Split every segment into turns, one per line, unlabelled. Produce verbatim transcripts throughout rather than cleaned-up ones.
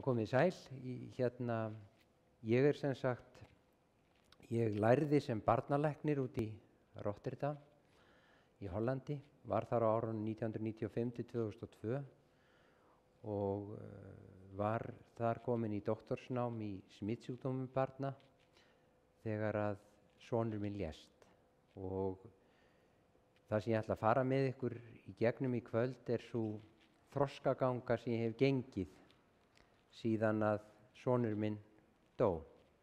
Það komið sæl, í, hérna, ég er sem sagt, ég lærði sem barnalæknir út í Rotterdam í Hollandi, var þar á árunum nítján hundruð níutíu og fimm til tvö þúsund og tvö og var þar komin í doktorsnám í smitsjúkdómum barna þegar að sonur minn lést. Og það sem ég ætla að fara með ykkur í gegnum í kvöld er svo þroskaganga sem ég hef gengið síðan að sonur minn dó.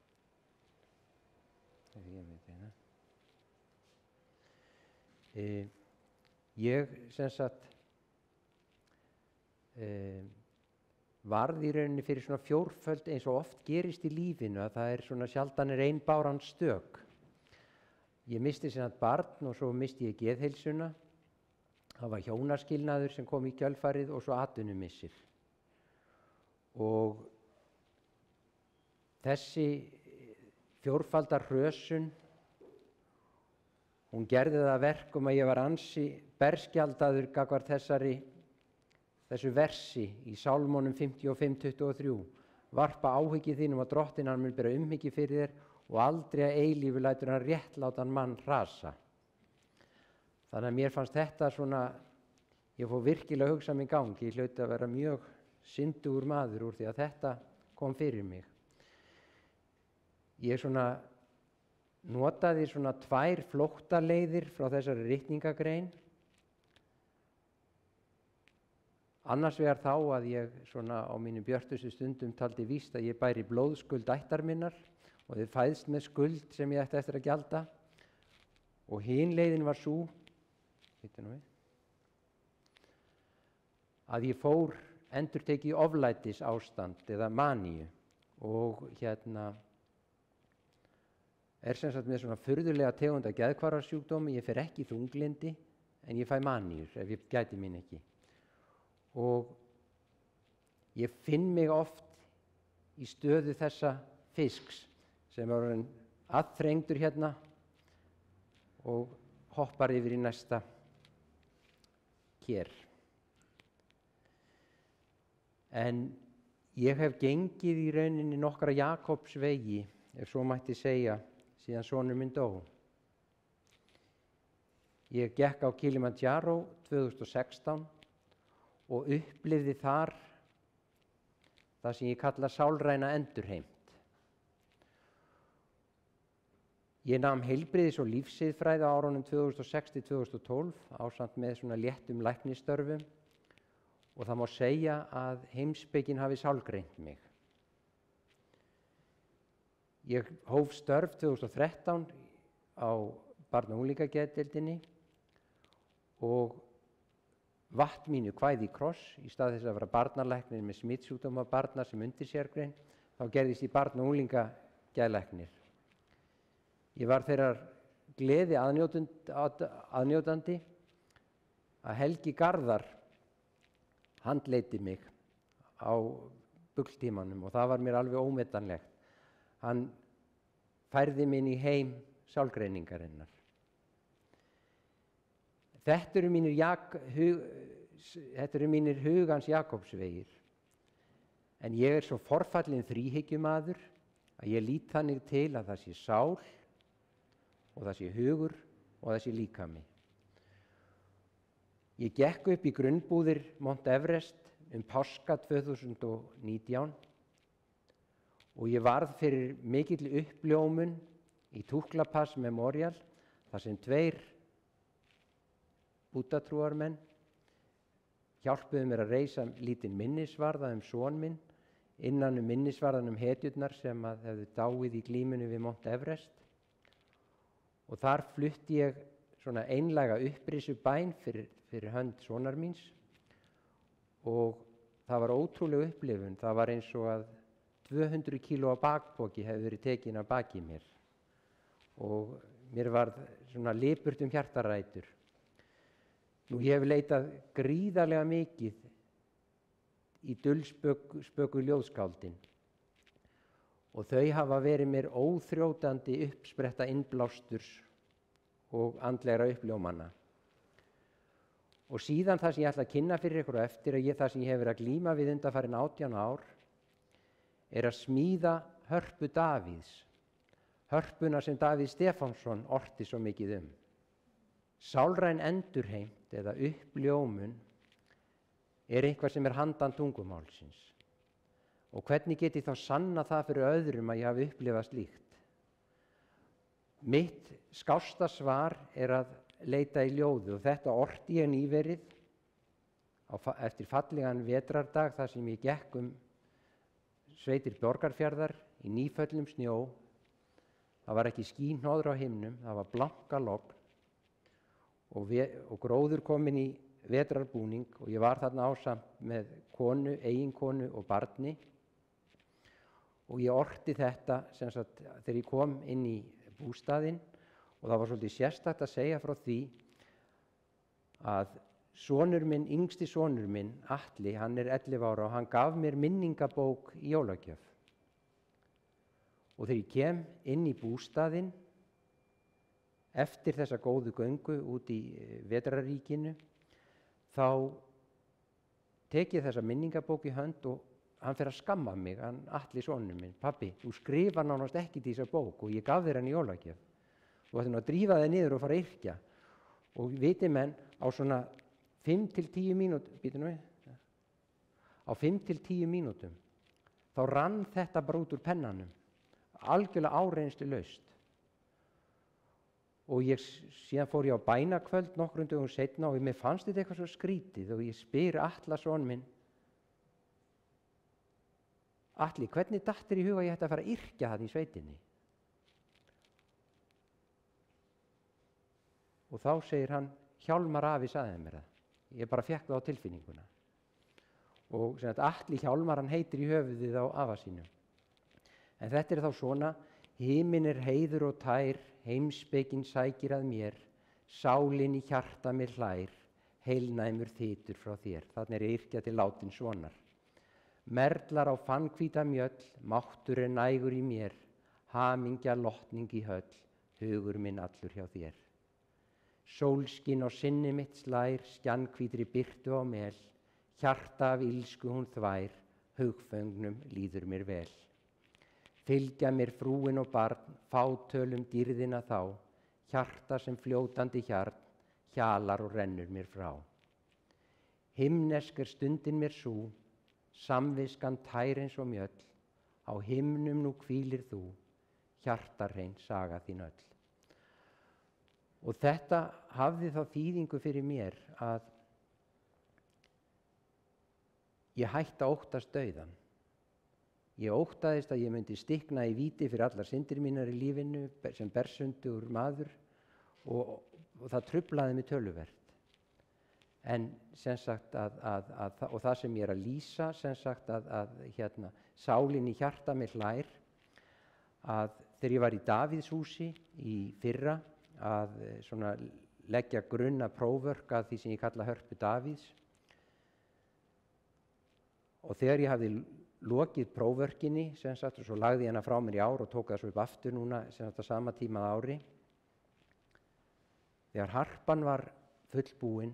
E, ég sem sagt e, varð í rauninni fyrir svona fjórföld eins og oft gerist í lífinu að það er svona sjaldan er ein báran stök. Ég misti sem sagt barn og svo misti ég geðheilsuna. Það var hjónaskilnaður sem kom í kjölfarið og svo atvinnumissir. Og þessi fjórfaldar hrösun, hún gerði það að verkum að ég var ansi berskjaldaður gagnvart þessari, þessu versi í Sálmónum fimmtíu og fimm tuttugu og þrjú. Varpa áhyggjum þínum að drottinn hann mun bera umhyggju fyrir þér og aldrei að eilífu lætur hann réttlátan mann hrasa. Þannig að mér fannst þetta svona, ég fór virkilega að hugsa mig í gangi, ég hlaut að vera mjög syndugur maður úr því að þetta kom fyrir mig. Ég svona notaði svona tvær flóttaleiðir frá þessari ritningagrein. Annars vegar þá að ég svona á mínum björtustu stundum taldi víst að ég bæri blóðskuld ættar minnar og þið fæðst með skuld sem ég ætti eftir að gjalda. Og hin leiðin var sú, nú við, að ég fór endurtekið oflætis ástand eða maníu og hérna er sem sagt með svona furðulega tegunda geðhvarfasjúkdómi. Ég fer ekki í þunglyndi en ég fæ maníur ef ég gæti mín ekki. Og ég finn mig oft í stöðu þessa fisks sem er aðþrengdur hérna og hoppar yfir í næsta kér. En ég hef gengið í rauninni nokkra Jakobsvegi, ef svo mætti segja, síðan sonur minn dó. Ég gekk á Kilimanjaro tvö þúsund og sextán og upplifði þar það sem ég kalla sálræna endurheimt. Ég nam heilbrigðis- og lífsiðfræði á árunum tvö þúsund og sex til tvö þúsund og tólf ásamt með svona léttum læknisstörfum og það má segja að heimspekin hafi sálgreint mig. Ég hóf störf tvö þúsund og þrettán á barna- og unglingageðdeildinni og vatt mínu kvæði í kross í stað þess að vera barnalæknir með smitsjúkdóma barna sem undirsérgrein, þá gerðist ég barna- og unglingageðlæknir. Ég var þeirrar gleði aðnjótandi að Helgi Garðar handleiddi mig á bugltímanum og það var mér alveg ómetanlegt. Hann færði mig inn í heim sálgreiningarinnar. Þetta eru mínir, jak, hug, þetta eru mínir hugans Jakobsvegir. En ég er svo forfallinn þríhyggjumaður að ég lít þannig til að það sé sál og það sé hugur og það sé líkami. Ég gekk upp í grunnbúðir Mount Everest um páska tvö þúsund og nítján og ég varð fyrir mikill uppljómun í Tukla Pass Memorial þar sem tveir búddatrúarmenn hjálpuðu mér að reisa lítinn minnisvarða um son minn innan um minnisvarðan um hetjurnar sem að hefðu dáið í glímunni við Mount Everest. Og þar flutti ég svona einlæga upprisu bæn fyrir, fyrir hönd sonar míns og það var ótrúleg upplifun. Það var eins og að tvö hundruð kíló af bakpoki hefði verið tekin af baki mér og mér var svona lipurt um hjartarætur. Nú ég hef leitað gríðarlega mikið í dulspöku ljóðskáldin og þau hafa verið mér óþrjótandi uppspretta innblásturs og andlegra uppljómana. Og síðan það sem ég ætla að kynna fyrir ykkur og eftir að ég það sem ég hef verið að glíma við undanfarin átján ár er að smíða hörpu Davíðs, hörpuna sem Davíð Stefánsson orti svo mikið um. Sálræn endurheimt eða uppljómun er eitthvað sem er handan tungumálsins. Og hvernig get ég þá sanna það fyrir öðrum að ég hafi upplifað slíkt? Mitt skásta svar er að leita í ljóði og þetta orti ég nýverið á, eftir fallegan vetrardag þar sem ég gekk um sveitir Borgarfjarðar í nýföllum snjó. Það var ekki skínhnoðra á himnum, það var blanka logn og, ve- og gróður kominn í vetrarbúning og ég var þarna ásamt með konu, eiginkonu og barni og ég orti þetta sem sagt þegar ég kom inn í bústaðinn og það var svolítið sérstakt að segja frá því að sonur minn, yngsti sonur minn, Atli, hann er ellefu ára og hann gaf mér minningabók í jólagjöf. Og þegar ég kem inn í bústaðinn eftir þessa góðu göngu út í vetraríkinu, þá tek ég þessa minningabók í hönd og hann fer að skamma mig, hann Atli sonur minn, pabbi, þú skrifar nánast ekki í þessa bók og ég gaf þér hann í jólagjöf. Þú ætti nú að drífa þig niður og fara að yrkja. Og viti menn, á svona fimm til tíu mínútum, býtum við, á fimm til tíu mínútum, þá rann þetta bara út úr pennanum, algjörlega áreynslu laust. Og ég, síðan fór ég á bænakvöld nokkrum dögum seinna og mér fannst þetta eitthvað svo skrítið og ég spyr Atla son minn, Atli, hvernig datt þér í huga að ég ætti að fara að yrkja það í sveitinni? Og þá segir hann, Hjálmar afi sagði mér það. Ég bara fékk það á tilfinninguna. Og sem sagt, Atli Hjálmar, hann heitir í höfuðið á afa sínum. En þetta er þá svona, himinn er heiður og tær, heimspekin sækir að mér, sálin í hjarta mér hlær, heilnæmur þytur frá þér. Þannig er yrkja til látin svonar. Merlar á fanghvíta mjöll, máttur er nægur í mér, hamingja lotning í höll, hugur minn allur hjá þér. Sólskin á sinni mitt slær, skjannhvítri birtu á mel, hjarta af illsku hún þvær, hugföngnum líður mér vel. Fylgja mér frúin og barn, fátölum dýrðina þá, hjarta sem fljótandi hjarn, hjalar og rennur mér frá. Himnesk er stundin mér sú, samviskan tær eins og mjöll, á himnum nú hvílir þú, hjartarhrein saga þín öll. Og þetta hafði þá þýðingu fyrir mér að ég hætti að óttast dauðann. Ég óttaðist að ég myndi stikna í víti fyrir allar syndir mínar í lífinu sem bersundur maður og, og það truflaði mig töluvert. En sem sagt að, að, að, og það sem ég er að lýsa, sem sagt að, að hérna, sálin í hjarta mér hlær, að þegar ég var í Davíðshúsi í fyrra að svona leggja grunna próförk að því sem ég kalla hörpu Davíðs, og þegar ég hafði lokið próförkinni, sem sagt, og svo lagði ég hana frá mér í ár og tók það svo upp aftur núna, sem sagt, á sama tíma að ári, þegar harpan var fullbúin,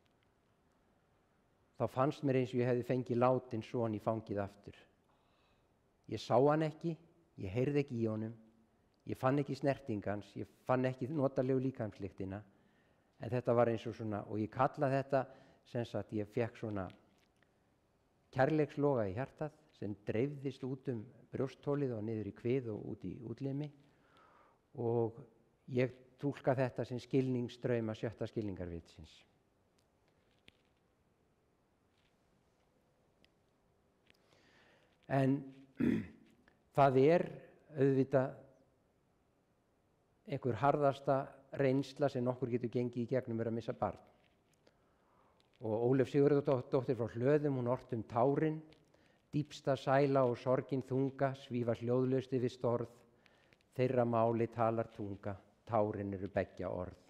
þá fannst mér eins og ég hefði fengið látinn son í fangið aftur. Ég sá hann ekki, ég heyrði ekki í honum, ég fann ekki snertingans, ég fann ekki notalegu líkamslyktina, en þetta var eins og svona, og ég kalla þetta, sem sagt, ég fekk svona kærleiksloga í hjartað sem dreifðist út um brjósthólið og niður í kvið og út í útlimi, og ég túlka þetta sem skilningsdrauma sjötta skilningarvitsins. En það er auðvitað einhver harðasta reynsla sem nokkur getur gengið í gegnum er að missa barn. Og Ólöf Sigurðardóttir frá Hlöðum, hún orti um tárin, dýpsta sæla og sorgin þunga, svífa hljóðlaust yfir storð, þeirra máli talar tunga, tárin eru beggja orð.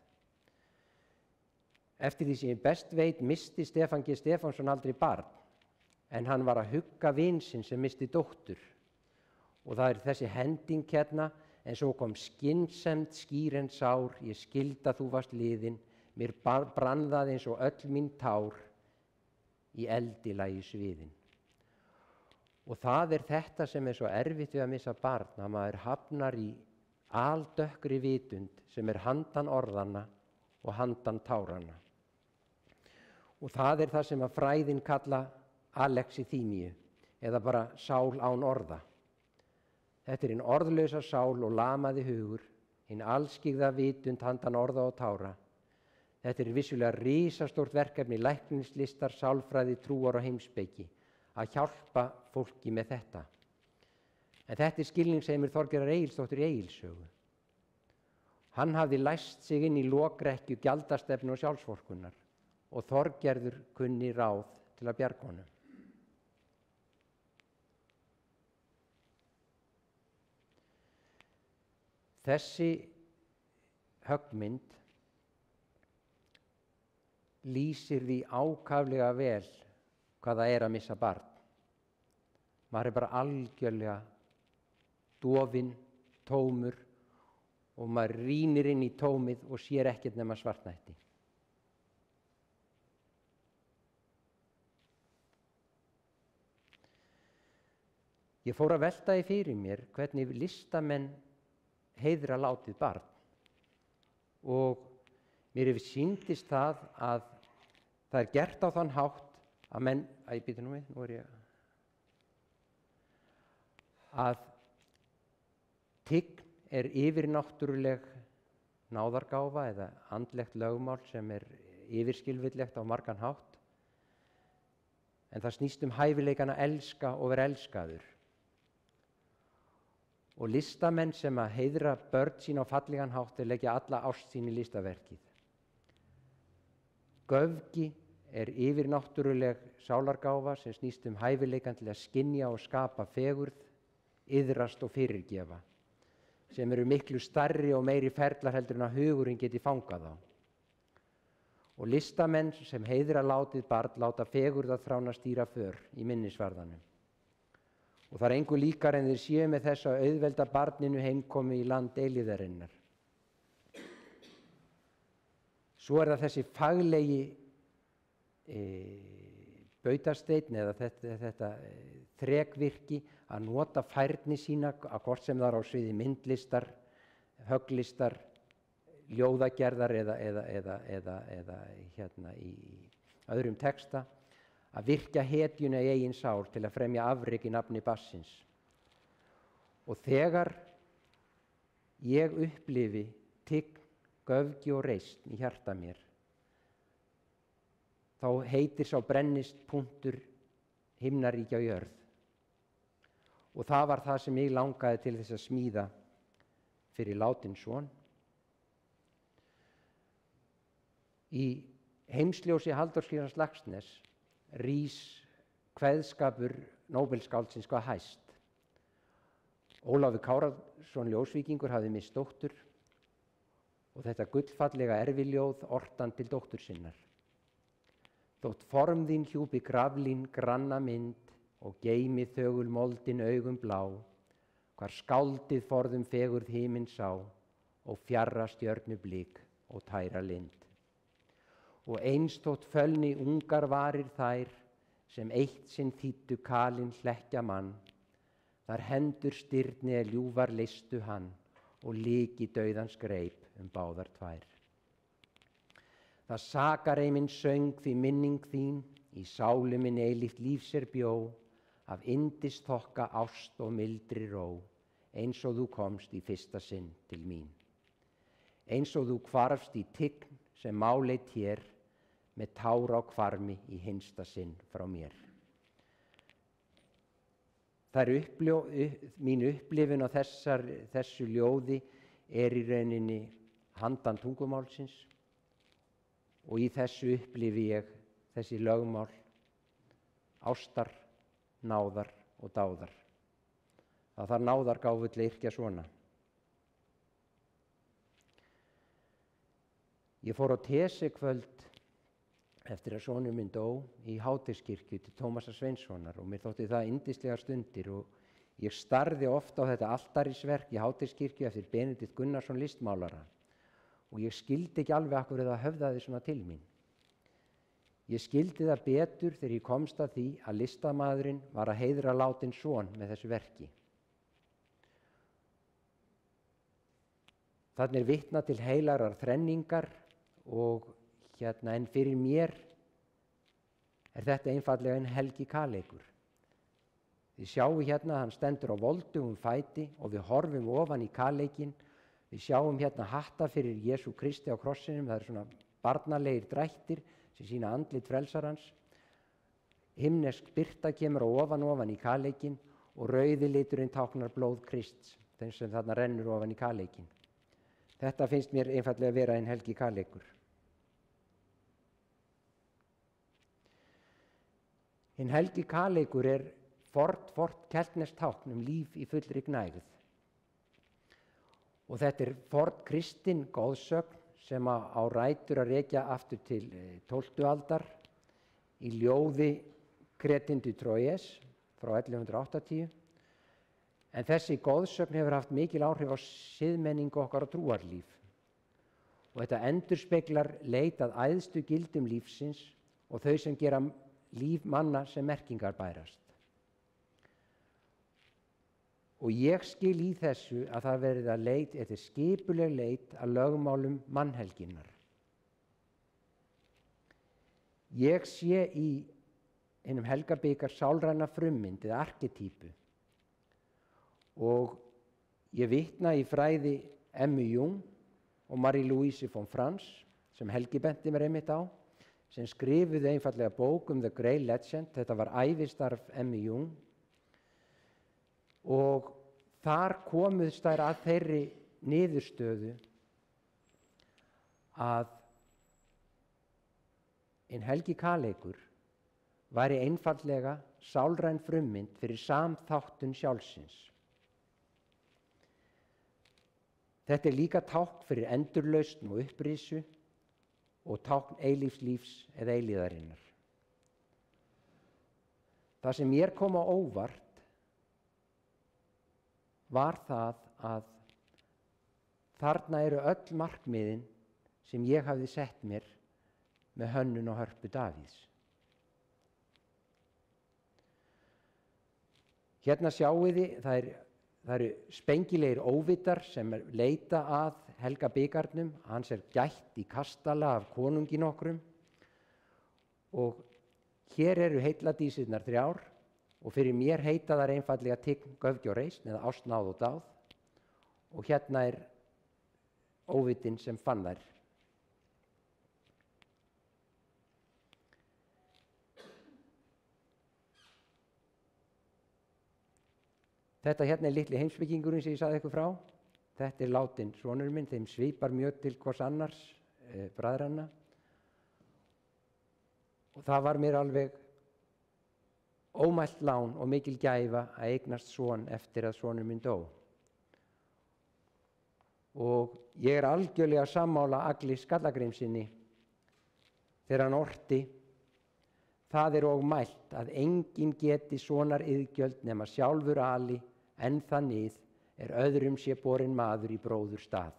Eftir því sem ég best veit misti Stefán G. Stefánsson aldrei barn, en hann var að hugga vin sinn sem misti dóttur. Og það er þessi hending hérna, en svo kom skynsemd skýr en sár, ég skildi að þú varst liðin, mér brann það eins og öll mín tár í eldi lagi sviðin. Og það er þetta sem er svo erfitt við að missa barn, að maður hafnar í aldökkri vitund sem er handan orðanna og handan táranna. Og það er það sem að fræðin kalla alexithymíu, eða bara sál án orða. Þetta er hinn orðlausa sál og lamaði hugur, hinn allskygða vitund handan orða og tára. Þetta er vissulega risastórt verkefni læknislistar, sálfræði, trúar og heimspeki, að hjálpa fólki með þetta. En þetta er skilningsheimur Þorgerðar Egilsdóttur í Egilssögu. Hann hafði læst sig inn í lokrekkju gjaldastefnu og sjálfsvorkunnar og Þorgerður kunni ráð til að bjarga honum. Þessi höggmynd lýsir því ákaflega vel hvað það er að missa barn. Maður er bara algjörlega dofinn, tómur og maður rýnir inn í tómið og sér ekkert nema svartnætti. Ég fór að velta því fyrir mér hvernig listamenn heiðra látið barn og mér hefur sýndist það að það er gert á þann hátt að menn, að ég býta nú við, nú er ég að tign er yfirnáttúruleg náðargáfa eða andlegt lögmál sem er yfirskilvillegt á margan hátt, en það snýst um hæfileikann að elska og vera elskaður. Og listamenn sem að heiðra börn sín á fallegan hátt er leggja alla ást sín í listaverkið. Göfgi er yfirnáttúruleg sálargáfa sem snýst um hæfileikann til að skynja og skapa fegurð, iðrast og fyrirgefa, sem eru miklu stærri og meiri ferlar heldur en að hugurinn geti fangað á. Og listamenn sem heiðra látið barn láta fegurð að þrána stýra för í minnisvarðanum. Og það er engu líkar en þeir séu með þess að auðvelda barninu heimkomi í land eilífðarinnar. Svo er það þessi faglegi e, bautasteinn eða þetta, þetta e, þrekvirki að nota færni sína að hvort sem það er á sviði myndlistar, högglistar, ljóðagerðar eða, eða, eða, eða, eða hérna í öðrum texta, að virkja hetjuna í eigin sál til að fremja afrek í nafni bassins. Og þegar ég upplifi tign, göfgi og reisn í hjarta mér, þá heitir sá brennist punktur himnaríkja á jörð. Og það var það sem ég langaði til þess að smíða fyrir látinn son. Í heimsljósi Halldórs Kiljan Laxness rís kveðskapur Nóbelsskáldsins hvað hæst. Ólafur Kárason ljósvíkingur hafði misst dóttur og þetta gullfallega erfiljóð ortan til dóttur sinnar. Þótt form þín hjúpi graflín granna mynd og geymi þögul moldin augum blá, hvar skáldið forðum fegurð himinn sá og fjarra stjörnu blik og tæra lind. Og einstótt fölni ungar varir þær sem eitt sinn þýddu kalinn hlekkja mann, þar hendur stirni er ljúfar leistu hann og líki dauðans greip um báðar tvær. Það sakar ei minn söng því minning þín, í sálu minn eilíft líf sér bjó, af yndis þokka ást og mildri ró, eins og þú komst í fyrsta sinn til mín. Eins og þú hvarfst í tign sem máleit hér, með tára á hvarmi í hinsta sinn frá mér. Það er uppljó, upp, mín upplifun á þessar, þessu ljóði er í rauninni handan tungumálsins og í þessu upplifi ég þessi lögmál ástar, náðar og dáðar. Það þarf náðargáfu til að yrkja svona. Ég fór á tesikvöld eftir að sonur minn dó í Háteigskirkju til Tómasar Sveinssonar og mér þótti það yndislegar stundir og ég starði oft á þetta altarisverk í Háteigskirkju eftir Benedikt Gunnarsson listmálara og ég skildi ekki alveg af hverju það höfðaði svona til mín. Ég skildi það betur þegar ég komst að því að listamaðurinn var að heiðra látinn son með þessu verki. Þarna er vitnað til heilagrar þrenningar og hérna en fyrir mér er þetta einfaldlega en helgi kaleikur. Þið sjáum hérna að hann stendur á voldugum fæti og við horfum ofan í kaleikin. Við sjáum hérna hatta fyrir Jesú Kristi á krossinum, það er svona barnalegir drættir sem sína andlit frelsarans. Himnesk birta kemur á ofan ofan í kaleikin og rauði liturinn táknar blóð Krists, þeim sem þarna rennur ofan í kaleikin. Þetta finnst mér einfaldlega vera en helgi kaleikur. En helgi kaleikur er fort, fort keltneskt tákn um líf í fullri gnægð. Og þetta er fort kristin goðsögn sem á rætur að rekja aftur til tólftu aldar í ljóði Crétin du Troyes frá ellefu hundrað áttatíu. En þessi goðsögn hefur haft mikil áhrif á siðmenningu okkar og trúarlíf. Og þetta endurspeglar leit að æðstu gildum lífsins og þau sem gera líf manna sem merkingar bærast. Og ég skil í þessu að það verið að leit, þetta er skipuleg leit að lögmálum mannhelginnar. Ég sé í hinum helgabikar sálræna frummynd eða arketýpu og ég vitna í fræði Emmu Jung og Marie-Louise von Franz sem Helgi benti mér einmitt á, sem skrifuðu einfallega bók um The Grey Legend. Þetta var ævistarf Emmu Jung og þar komuðst þær að þeirri niðurstöðu að en helgi kaleikur væri einfaldlega sálræn frummynd fyrir samþáttun sjálfsins. Þetta er líka tákn fyrir endurlausn og upprisu og tákn eilífslífs eða eilíðarinnar. Það sem mér kom á óvart var það að þarna eru öll markmiðin sem ég hafði sett mér með hönnun og hörpu Davíðs. Hérna sjáið þið, það, er, það eru spengilegir óvitar sem leita að helga bikarnum. Hans er gætt í kastala af konungi nokkrum og hér eru heilladísirnar þrjár og fyrir mér heita þær einfaldlega tign, göfgi og reisn eða ást, náð og dáð og hérna er óvitin sem fann þær. Þetta hérna er litli heimspekingurinn sem ég sagði ykkur frá. Þetta er látinn sonur minn, þeim svipar mjög til hvors annars, eh, bræðranna. Og það var mér alveg ómælt lán og mikil gæfa að eignast son eftir að sonur minn dó. Og ég er algjörlega sammála Agli Skallagrímssyni þegar hann orti: það er og mælt að enginn geti sonar iðgjöld nema sjálfur ali, en það nið er öðrum sé borinn maður í bróður stað.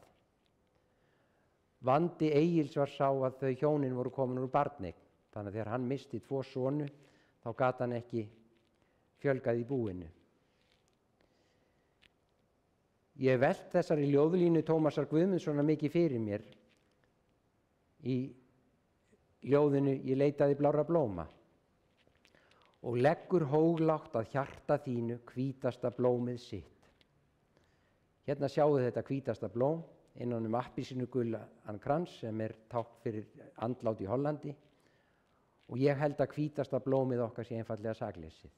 Vandi Egils var sá að þau hjónin voru komin úr barneign, þannig að þegar hann misti tvo sonu þá gat hann ekki fjölgað í búinu. Ég velt þessari ljóðlínu Tómasar Guðmundssonar mikið fyrir mér í ljóðinu Ég leitaði blárra blóma. Og leggur hóglátt að hjarta þínu hvítasta blómið sitt. Hérna sjáu þetta hvítasta blóm innan um appelsínugullan krans sem er tákn fyrir andlát í Hollandi. Og ég held að hvítasta blómið okkar sé einfaldlega sakleysið.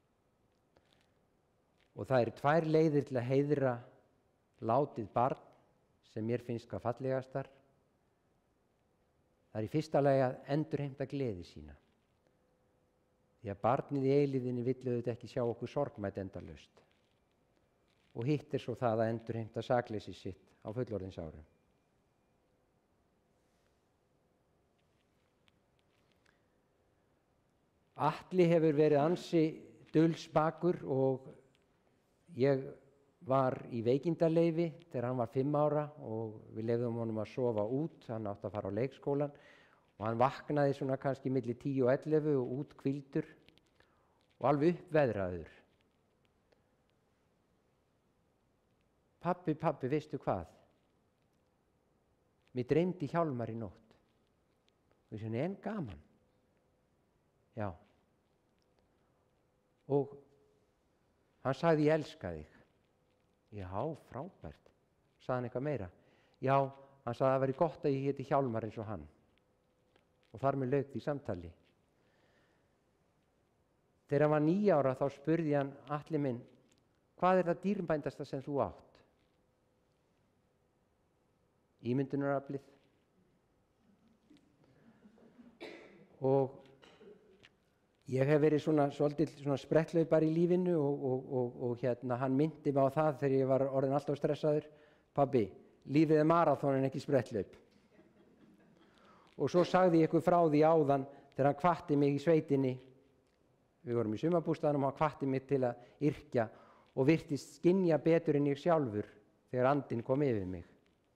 Og það eru tvær leiðir til að heiðra látið barn sem mér finnst hvað fallegastar. Það er í fyrsta lagi að endurheimta gleði sína. Því að barnið í eilíðinni vill auðvitað ekki sjá okkur sorgmætt endalaust. Og hitt er svo það að endurheimta sakleysi sitt á fullorðinsárum. Atli hefur verið ansi dulsbakur og ég var í veikindaleyfi þegar hann var fimm ára og við leyfðum honum að sofa út, hann átti að fara á leikskólan og hann vaknaði svona kannski milli tíu og ellefu og út hvíldur og alveg uppveðraður. Pabbi, pabbi, veistu hvað? Mér dreymdi Hjálmar í nótt. Og ég sagði, en gaman. Já. Og hann sagði, ég elska þig. Já, frábært. Sagði hann eitthvað meira? Já, hann sagði að það væri gott að ég heiti Hjálmar eins og hann. Og þar með lauk því samtali. Þegar hann var níu ára þá spurði hann, Atli minn, hvað er það dýrbændasta sem þú átt? Ímyndunaraflið. Og ég hef verið svona svolítið svona spretthlaupar í lífinu og, og, og, og hérna hann myndi mig á það þegar ég var orðinn alltaf stressaður. Pabbi, lífið er maraþon en ekki spretthlaup. Og svo sagði ég ykkur frá því áðan þegar hann hvatti mig í sveitinni. Við vorum í sumarbústaðnum og hann hvatti mig til að yrkja og virtist skynja betur en ég sjálfur þegar andinn kom yfir mig.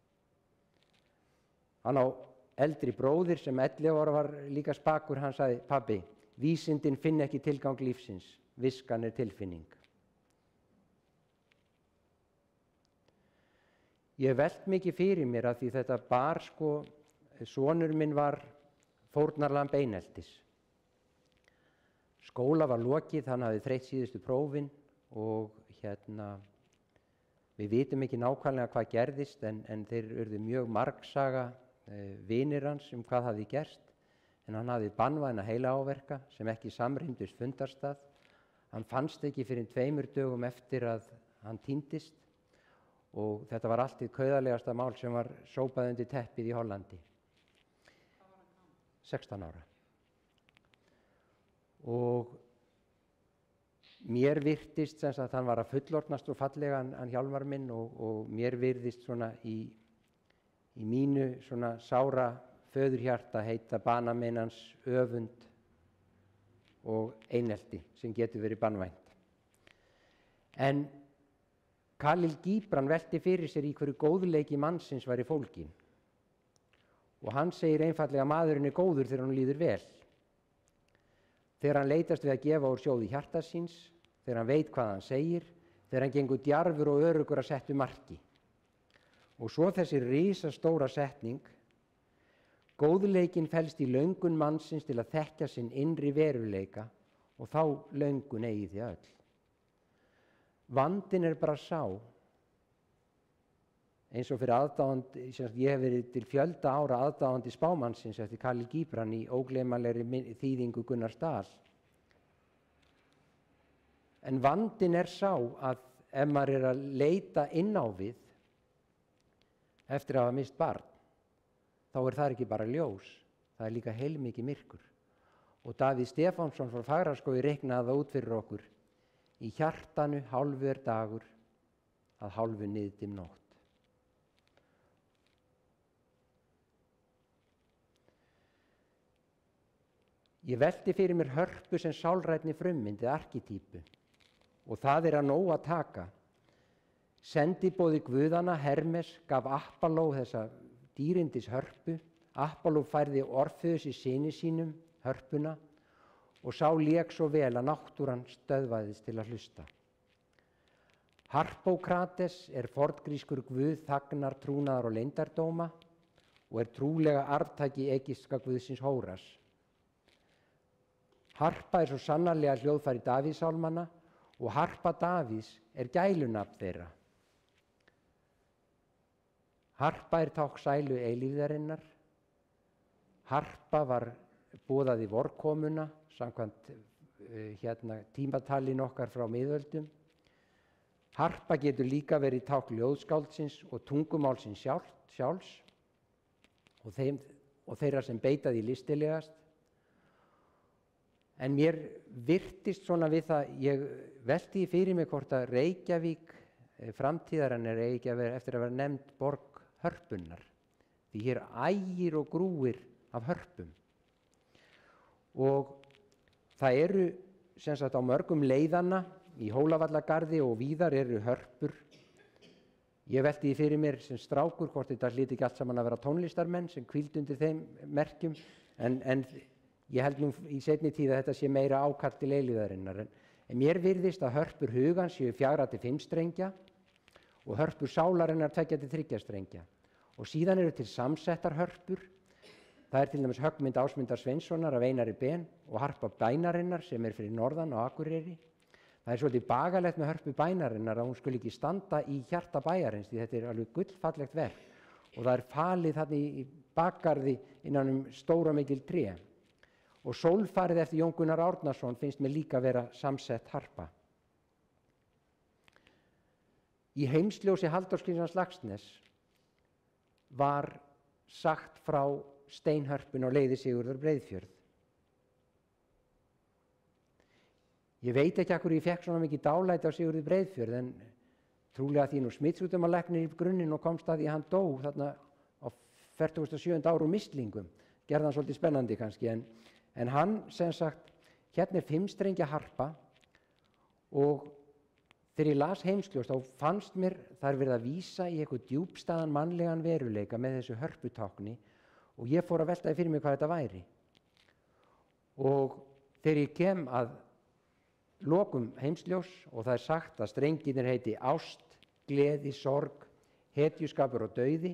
Hann á eldri bróðir sem ellefu ára var líka spakur, hann sagði, pabbi, vísindin finna ekki tilgang lífsins, viskan er tilfinning. Ég velt mikið fyrir mér að því þetta bar sko, sonur minn var fórnarlamb eineltis. Skóla var lokið, hann hafði þreytt síðustu prófin og hérna, við vitum ekki nákvæmlega hvað gerðist en, en þeir urðu mjög margsaga vinir hans um hvað hafði gerst, en hann hafði banvæna heilaáverka sem ekki samrýmdust fundarstað. Hann fannst ekki fyrir tveimur dögum eftir að hann týndist og þetta var allt hið kauðalegasta mál sem var sópað undir teppið í Hollandi. sextán ára. Og mér virtist sem sagt að hann var að fullorðnast og fallega hann Hjálmar minn og, og mér virðist svona í Í mínu svona sára föðurhjarta heita banameinans öfund og einelti sem getur verið banvænt. En Khalil Gibran velti fyrir sér í hverju góðleiki mannsins væri fólginn. Og hann segir einfallega að maðurinn er góður þegar hann líður vel. Þegar hann leitast við að gefa úr sjóði hjarta síns, þegar hann veit hvað hann segir, þegar hann gengur djarfur og öruggur að settu marki. Og svo þessi risastóra setning, góðleikinn felst í löngun mannsins til að þekkja sinn innri veruleika og þá löngun eigið þið öll. Vandinn er bara sá, eins og fyrir aðdáandi, ég hef verið til fjölda ára aðdáandi spámannsins eftir Khalil Gibran í ógleymanlegri þýðingu Gunnar Stahl. En vandinn er sá að ef maður er að leita inn á við, eftir að hafa mist barn, þá er það ekki bara ljós, það er líka heilmikið myrkur. Og Davíð Stefánsson frá Fagraskógi reiknaði það út fyrir okkur, í hjartanu hálfu er dagur, að hálfu niðdim nótt. Ég velti fyrir mér hörpu sem sálrænni frummyndi, arkitýpu, og það er að nóg að taka. Sendiboði guðanna Hermes gaf Apollo þessa dýrindis hörpu. Apollo færði Orfeus í syni sínum hörpuna og sá lék svo vel að náttúran stöðvaðist til að hlusta. Harpókrates er forngrískur guð þagnar, trúnaðar og leyndardóma og er trúlega arftaki egypska guðsins Hóras. Harpa er svo sannarlega hljóðfæri Davíðsálmanna og harpa Davíðs er gælunafn þeirra. Harpa er tákn sælu eilífðarinnar. Harpa var boðað í vorkomuna samkvæmt uh, hérna, tímatalin okkar frá miðöldum. Harpa getur líka verið tákn ljóðskáldsins og tungumálsins sjálf, sjálfs og, þeim, og þeirra sem beita því listilegast. En mér virtist svona við það, ég velti fyrir mig hvort að Reykjavík framtíðarinnar er ekki að vera eftir að vera nefnd borg hörpunnar, því hér ægir og grúir af hörpum. Og það eru sem sagt á mörgum leiðanna í Hólavallagarði og víðar eru hörpur. Ég velti því fyrir mér sem strákur hvort þetta hlyti ekki allt saman að vera tónlistarmenn sem hvíldu undir þeim merkjum, En, en ég held nú í seinni tíð að þetta sé meira ákall til eilífðarinnar. En, en mér virðist að hörpur hugans séu fjögurra til fimm strengja og hörpur sálarinnar tveggja til þriggja strengja. Og síðan eru til samsettar hörpur. Það er til dæmis höggmynd Ásmundar Sveinssonar af Einari Ben og harpa bænarinnar sem er fyrir norðan á Akureyri. Það er svolítið bagalegt með hörpu bænarinnar að hún skuli ekki standa í hjarta bæjarins því þetta er alveg gullfallegt verk og það er falið þarna í bakgarði innan um stóra mikil tré. Og sólfarið eftir Jón Gunnar Árnason finnst mér líka vera samsett harpa. Í heimsljósi Halldórs Kristjáns Laxness var sagt frá steinhörpun á leiði Sigurðar Breiðfjörð. Ég veit ekki af hverju ég fekk svona mikið dálæti á Sigurði Breiðfjörð en trúlega því nú smitsjúkdómalæknir í grunninn og komst að því að hann dó þarna á fertugasta og sjöunda ári úr mislingum. Gerði hann svolítið spennandi kannski en, en hann sem sagt hérna er fimmstrengja harpa og þegar ég las Heimsljós þá fannst mér það er verið að vísa í eitthvað djúpstæðan mannlegan veruleika með þessu hörputákni og ég fór að veltaði fyrir mig hvað þetta væri. Og þegar ég kem að lokum Heimsljós og það er sagt að strengirnir heiti ást, gleði, sorg, hetjuskapur og dauði.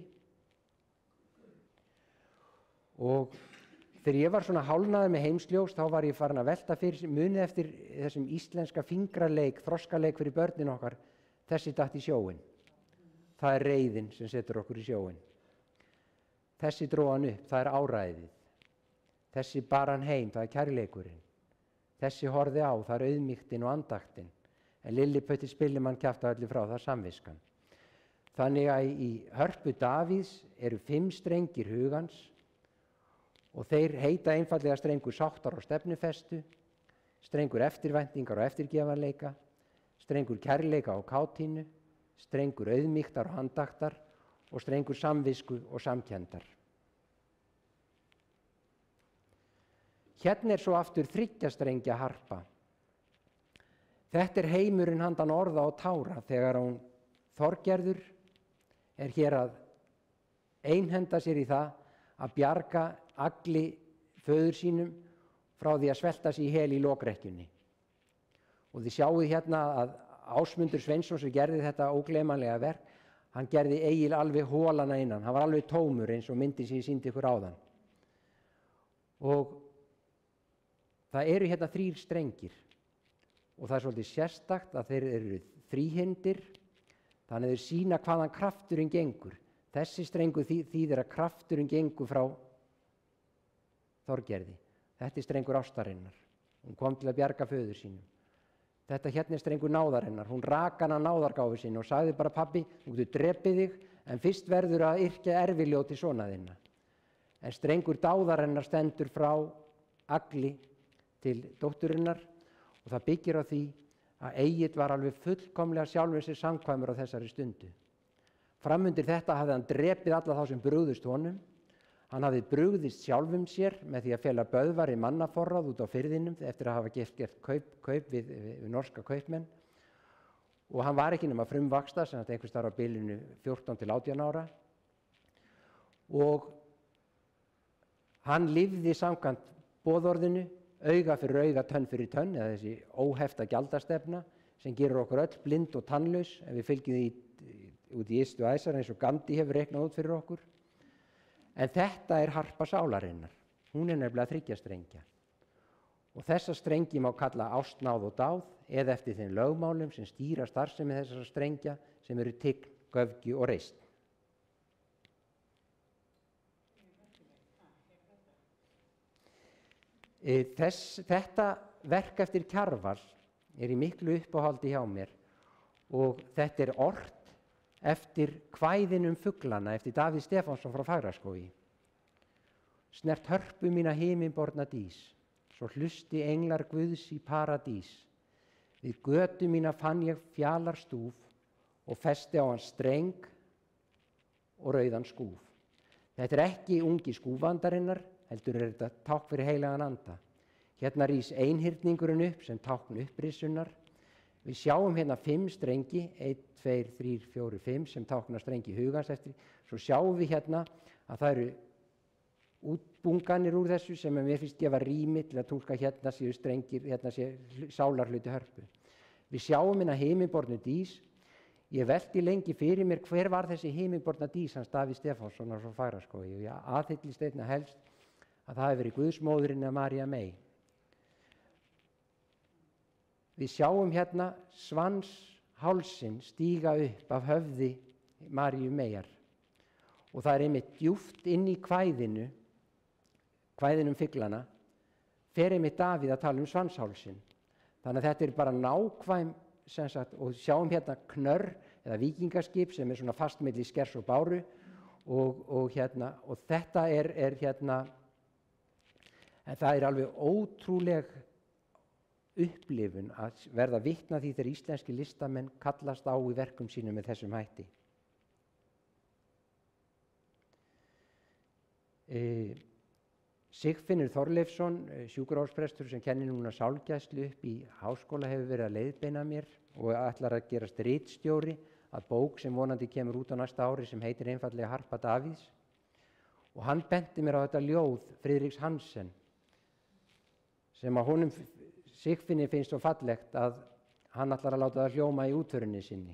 Og þegar ég var svona hálfnaður með Heimsljós þá var ég farin að velta fyrir munið eftir þessum íslenska fingraleik, þroskaleik fyrir börnin okkar, þessi datt í sjóinn. Það er reiðin sem setur okkur í sjóinn. Þessi dró hann upp, það er áræðið. Þessi bar hann heim, það er kærleikurinn. Þessi horfði á, það er auðmýktin og andaktin. En Lilliputti Spillimann kjafta öllu frá, það er samviskan. Þannig að í hörpu Davíðs eru fimm strengir hugans og þeir heita einfallega strengur sáttar og stefnufestu, strengur eftirvæntingar og eftirgefanleika, strengur kærleika og kátínu, strengur auðmýktar og andaktar og strengur samvisku og samkenndar. Hérna er svo aftur þriggja strengja harpa. Þetta er heimurinn handan orða og tára þegar hún Þorgerður er hér að einhenda sér í það að bjarga Agli föður sínum frá því að svelta sig í hel í lokrekkjunni. Og þið sjáuð hérna að Ásmundur Sveinsson sem gerði þetta ógleymanlega verk, hann gerði Egil alveg hólana innan, hann var alveg tómur eins og myndin sem ég sýndi ykkur áðan. Og það eru hérna þrír strengir og það er svolítið sérstakt að þeir eru þríhindir, þannig að þeir sýna hvaðan krafturinn gengur. Þessi strengur þýðir að krafturinn gengur frá Þorgerði. Þetta er strengur ástarinnar. Hún kom til að bjarga föður sínum. Þetta hérna er strengur náðarinnar. Hún rak hana náðargáfu sinni og sagði bara pabbi, þú getur drepið þig en fyrst verður að yrkja erfiljóti sona þinna. En strengur dáðarinnar stendur frá Agli til dótturinnar og það byggir á því að Egill var alveg fullkomlega sjálfur sér samkvæmur á þessari stundu. Framundir þetta hafði hann drepið alla þá sem brugðust honum. Hann hafði brugðist sjálfum sér með því að fela Böðvar í mannaforráð út á firðinum eftir að hafa gert, gert kaup, kaup við, við norska kaupmenn. Og hann var ekki nema frumvaxta, sem þetta einhvers þar á bilinu fjórtán til átján ára. Og hann lifði samkvæmt boðorðinu, auga fyrir auga, tönn fyrir tönn, eða þessi óhefta gjaldastefna sem gerir okkur öll blind og tannlaus ef við fylgjum því út í ystu æsar eins og Gandhi hefur reiknað út fyrir okkur. En þetta er harpa sálarinnar. Hún er nefnilega þriggja strengja. Og þessa strengi má kalla ást, náð og dáð eða eftir þeim lögmálum sem stýra starfsemi þessara strengja sem eru tign, göfgi og reisn. Þess, þetta verk eftir Kjarval er í miklu uppáhaldi hjá mér og þetta er ort eftir kvæðin um fuglana eftir Davíð Stefánsson frá Fagraskógi. Snert hörpu mína himinborna dís, svo hlusti englar Guðs í paradís. Við götu mína fann ég fjalar stúf og festi á hann streng og rauðan skúf. Þetta er ekki ungi skúfandarinnar, heldur er þetta tákn fyrir heilagan anda. Hérna rís einhyrningurinn upp sem tákn upprissunnar. Við sjáum hérna fimm strengi, einn, tveir, þrír, fjórir, fimm sem tákna strengi hugans eftir. Svo sjáum við hérna að það eru uppbunganir úr þessu sem mér finnst gefa rými til að túlka hérna séu strengir, hérna séu sálarhluti Hörpu. Við sjáum hérna himinbornu dís. Ég velti lengi fyrir mér hver var þessi himinborna dís hans Davíð Stefánssonar frá Fagraskógi og ég aðhyllist einna helst að það hefur verið Guðsmóðurinn eða María mey. Við sjáum hérna svanshálsinn stíga upp af höfði Maríu meyjar og það er einmitt djúpt inn í kvæðinu, kvæðinu um figlana, fer einmitt Davíð að tala um svanshálsinn. Þannig að þetta er bara nákvæm, sem sagt, og sjáum hérna knörr eða víkingaskip sem er svona fast milli Skers og Báru og, og, hérna, og þetta er, er hérna, en það er alveg ótrúleg upplifun að verða vitna því þegar íslenski listamenn kallast á í verkum sínum með þessum hætti. E, Sigfinnur Þorleifsson, sjúkrahúsprestur sem kennir núna sálgæslu upp í háskóla, hefur verið að leiðbeina mér og ætlar að gerast ritstjóri að bók sem vonandi kemur út á næsta ári sem heitir einfaldlega Harpa Davíðs. Og hann benti mér á þetta ljóð Friðriks Hansen sem að honum Sigfinni finnst svo fallegt að hann ætlar að láta það hljóma í útförinni sinni.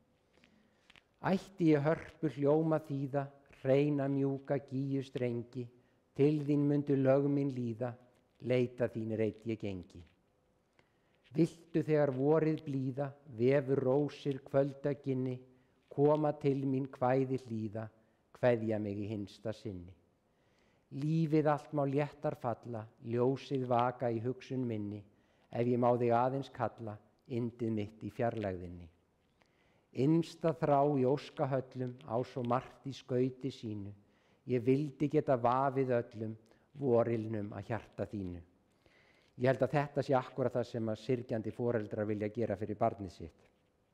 Ætti ég Hörpu hljóma þýða, hreina mjúka gíu strengi, til þín mundu lög mín líða, leita þín reit ég gengi. Viltu þegar vorið blíða, vefur rósir kvöldaginni, koma til mín kvæði hlýða, kveðja mig í hinsta sinni. Lífið allt má léttar falla, ljósið vaka í hugsun minni, ef ég má þig aðeins kalla, yndið mitt í fjarlægðinni. Innsta þrá í óskahöllum, á svo margt í skauti sínu, ég vildi geta vafið öllum, vorilnum að hjarta þínu. Ég held að þetta sé akkúrat það sem að syrgjandi foreldrar vilja gera fyrir barnið sitt.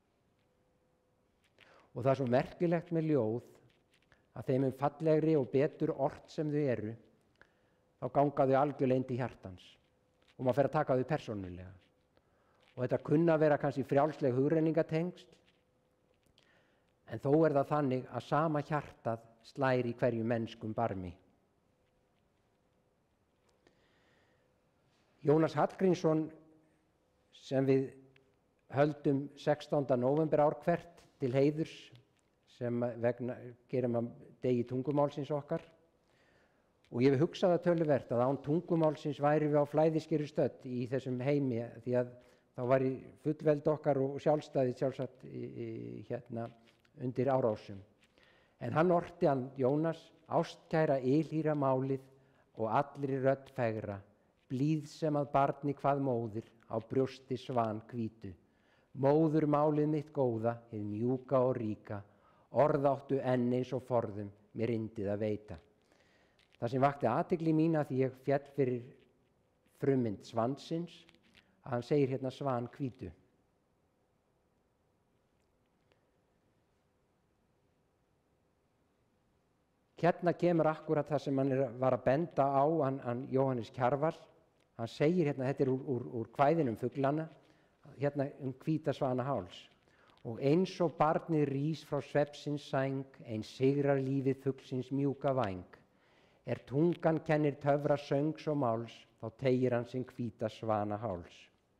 Og það er svo merkilegt með ljóð að þeim um fallegri og betur ort sem þau eru, þá ganga þau algjörlega inn til hjartans og maður fer að taka þau persónulega. Og þetta kunna vera kannski frjálsleg hugrenningatengsl, en þó er það þannig að sama hjartað slær í hverju mennskum barmi. Jónas Hallgrímsson, sem við höldum sextánda nóvember ár hvert til heiðurs, sem vegna gerum að degi tungumálsins okkar, og ég hef hugsað það töluvert að án tungumálsins væri við á flæðiskeri stödd í þessum heimi, því að þá væri fullveld okkar og sjálfstæði sjálfsagt í, í, hérna, undir árásum. En hann orti hann, Jónas, ástkæra ylhýra málið og allri rödd fegra, blíð sem að barni hvað móðir á brjósti svan hvítu. Móður málið mitt góða, hið mjúka og ríka, orðáttu enn eins og forðum mér yndið að veita. Það sem vakti athygli mína því ég féll fyrir frummynd svansins, að hann segir hérna svan hvítu. Hérna kemur akkurat það sem hann er, var að benda á, hann, hann Jóhannes Kjarval. Hann segir hérna, þetta er úr, úr, úr kvæðinum fuglana, hérna um hvíta svanaháls. Og eins og barnið rís frá svefnsins sæng, eins sigrar lífið fuglsins mjúka væng. Er tungan kennir töfra söngs og máls, þá teygir hann sinn hvíta svanaháls.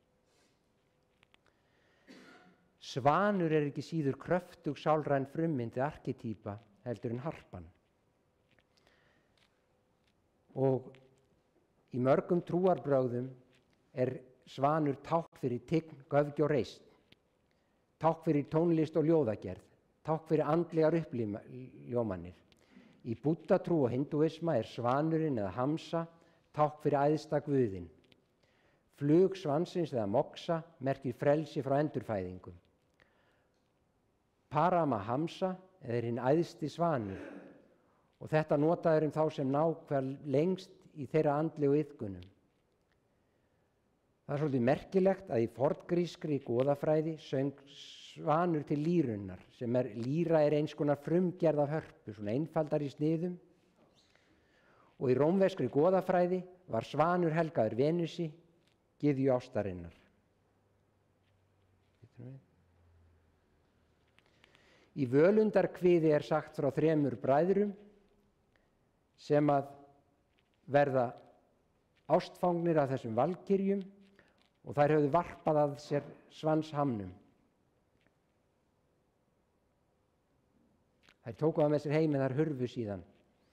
Svanur er ekki síður kröftug sálræn frummyndi arketýpa heldur en harpan. Og í mörgum trúarbrögðum er svanur tákn fyrir tign, göfgi og reisn, tákn fyrir tónlist og ljóðagerð, tákn fyrir andlegar uppljómanir. Í búddatrú og hindúisma er svanurinn eða hamsa tákn fyrir æðsta guðinn. Flug svansins eða moksa merkir frelsi frá endurfæðingum. Paramahamsa er hinn æðsti svanur og þetta notaður um þá sem ná hver lengst í þeirra andlegu iðkunum. Það er svolítið merkilegt að í forngrískri goðafræði söng svanur til lýrunnar, sem er, lýra er eins konar frumgerð af hörpu, svona einfaldar í sniðum. Og í rómverskri goðafræði var svanur helgaður Venusi, gyðju ástarinnar. Í Völundarkviði er sagt frá þremur bræðrum sem að verða ástfangnir af þessum valkyrjum og þær höfðu varpað að sér svanshamnum. Þær tóku það með sér heim en þær hurfu síðan.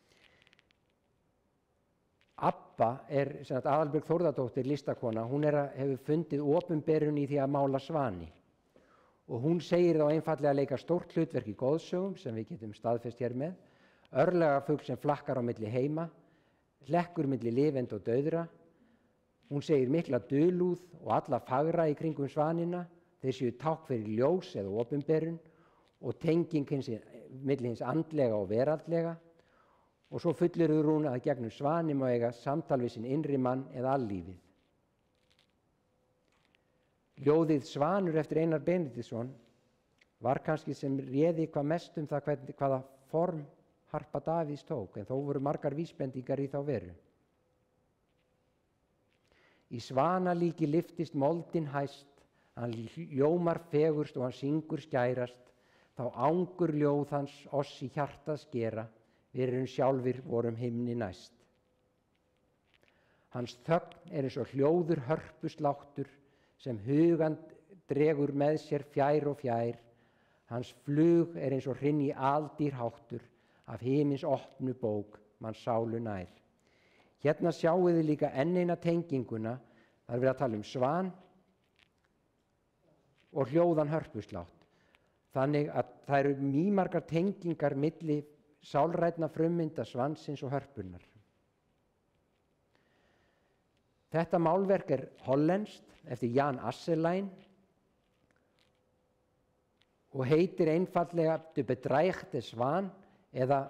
Abba er, sem sagt, Aðalbjörg Þórðardóttir, listakona, hún er að, hefur fundið opinberun í því að mála svani. Og hún segir þá einfaldlega að leika stórt hlutverk í goðsögum, sem við getum staðfest hér með, örlagafugl sem flakkar á milli heima, hlekkur milli lifenda og dauðra. Hún segir mikla dulúð og alla fagra í kringum svanina, þeir séu tákn fyrir ljós eða opinberun og tenging hins, milli hins andlega og veraldlega. Og svo fullyrðir hún að gegnum svani má eiga samtal við sinn innri mann eða allífið. Ljóðið Svanur eftir Einar Benediktsson var kannski sem réði hvað mest um það hvern, hvaða form harpa Davíðs tók, en þó voru margar vísbendingar í þá veru. Í svanalíki lyftist moldin hæst, hann ljómar fegurst og hann syngur skærast, þá ángur ljóð hans oss í hjartað skera, við erum sjálfir vorum himni næst. Hans þögn er eins og hljóður hörpusláttur, sem hugan dregur með sér fjær og fjær, hans flug er eins og hrynji aldýr háttur, af himins opnu bók mann sálu nær. Hérna sjáu þið líka enn eina tenginguna, það er verið að tala um svan og hljóðan hörpuslátt. Þannig að það eru mýmargar tengingar milli sálrænna frummynda svansins og hörpunnar. Þetta málverk er hollenskt eftir Jan Asselijn og heitir einfaldlega De bedreigde Svan eða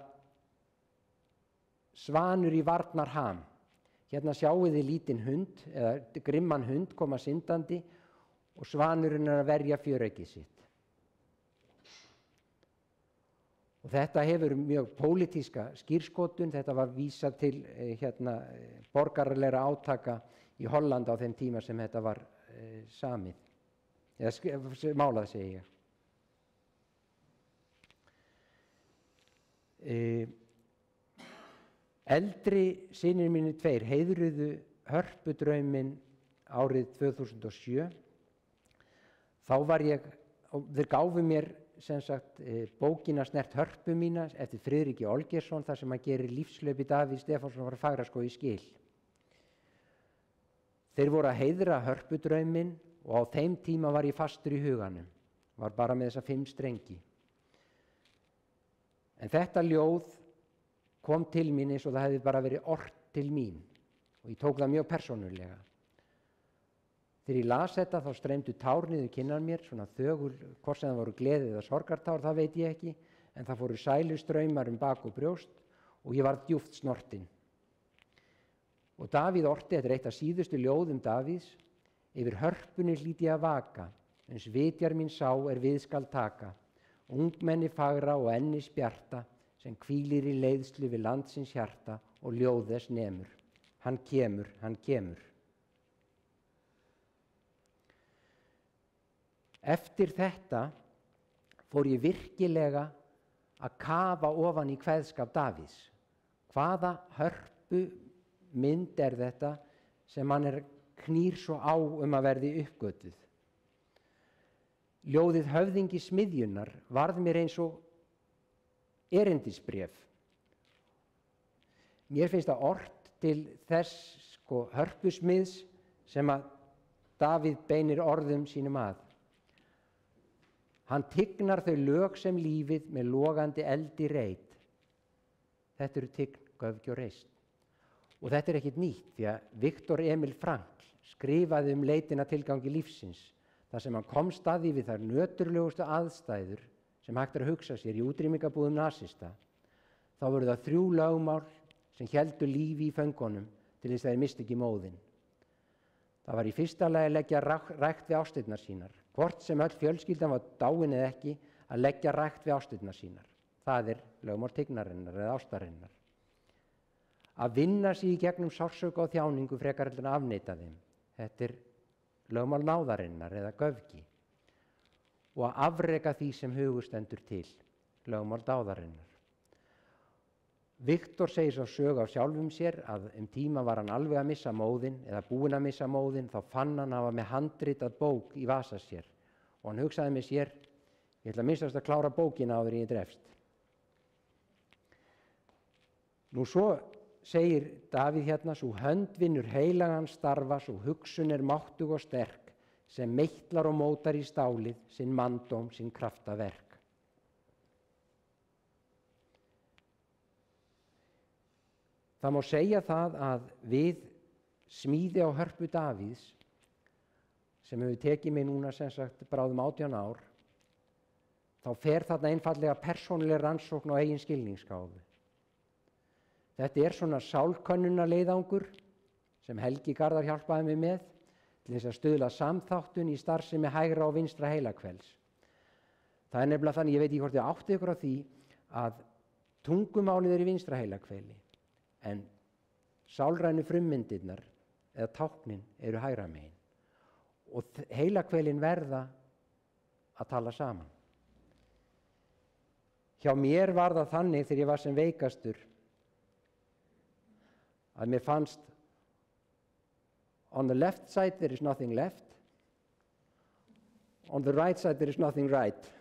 Svanur í varnarham. Hérna sjáu þið lítinn hund eða grimman hund koma syndandi og svanurinn er að verja fjöreggið sitt. Og þetta hefur mjög pólitíska skírskotun, þetta var vísað til eh, hérna, borgaralegra átaka í Holland á þeim tíma sem þetta var eh, samið, eða málað segi ég. Eh, eldri synir mínir tveir heiðruðu hörpudrauminn árið tvö þúsund og sjö. Þá var ég, þeir gáfu mér sem sagt bókina Snert hörpu mína eftir Friðriki Olgeirsson þar sem hann gerir lífslaupi Davíðs Stefánsson frá Fagraskógi í skil. Þeir voru að heiðra hörpudrauminn og á þeim tíma var ég fastur í huganum, var bara með þessa fimm strengi. En þetta ljóð kom til mín eins og það hefði bara verið ort til mín og ég tók það mjög persónulega. Þegar ég las þetta þá streymdu tár niður kinnar mér, svona þögul, hvort sem það voru gleði eða sorgartár, það veit ég ekki, en það fóru sælustraumar um bak og brjóst og ég var djúpt snortinn. Og Davíð orti, þetta er eitt af síðustu ljóðum Davíðs, yfir hörpunni hlýt ég að vaka, uns vitjar mín sá er við skal taka, ungmenni fagra og ennis bjarta, sem hvílir í leiðslu við landsins hjarta og ljóð þess nemur. Hann kemur, hann kemur. Eftir þetta fór ég virkilega að kafa ofan í kveðskap Davíðs. Hvaða hörpu mynd er þetta sem hann er knýr svo á um að verði uppgötuð? Ljóðið Höfðingi smiðjunnar varð mér eins og erindisbréf. Mér finnst það ort til þess sko, hörpusmiðs sem að Davíð beinir orðum sínum að. Hann tignar þau lög sem lífið með logandi eldi reit. Þetta eru tign, göfgi og reist. Og þetta er ekkit nýtt því að Viktor Emil Frankl skrifaði um leitina tilgangi lífsins þar sem hann komst að því við þær nöturlegustu aðstæður sem hægt er að hugsa sér í útrýmingabúðum nasista. Þá voru það þrjú lögmál sem héldu lífi í föngunum til þess að þeir misti ekki móðinn. Það var í fyrsta lagi að leggja rækt við ástirnar sínar, hvort sem öll fjölskyldan var dáin eða ekki, að leggja rækt við ástirnar sínar. Það er lögmál tignarinnar eða ástarinnar. Að vinna sig í gegnum sársauka og þjáningu frekar heldur en að afneita þeim. Þetta er lögmál náðarinnar eða göfgi. Og að afreka því sem hugur stendur til, lögmál dáðarinnar. Viktor segir svo sögu af sjálfum sér að um tíma var hann alveg að missa móðinn eða búinn að missa móðinn, þá fann hann að hafa með handritað bók í vasa sér og hann hugsaði með sér, ég ætla að minnstast að klára bókina áður en ég drefst. Nú svo segir Davíð hérna, sú hönd vinnur heilagan starfa, sú hugsun er máttug og sterk, sem meitlar og mótar í stálið, sinn manndóm, sinn kraftaverk. Það má segja það að við smíði á hörpu Davíðs, sem hefur tekið mig núna sem sagt bráðum átján ár, þá fer þarna einfallega persónuleg rannsókn á eigin skilningsgáfu. Þetta er svona sálkönnunarleiðangur sem Helgi Garðar hjálpaði mig með til þess að stuðla samþáttun í starfsemi hægra og vinstra heilakvelds. Það er nefnilega þannig, ég veit ekki hvort þið áttið ykkur á því, að tungumálið er í vinstra heilakveldi, en sálrænu frummyndirnar eða táknin eru hægra megin og heilakvelin verða að tala saman. Hjá mér var það þannig þegar ég var sem veikastur að mér fannst on the left side there is nothing left, on the right side there is nothing right.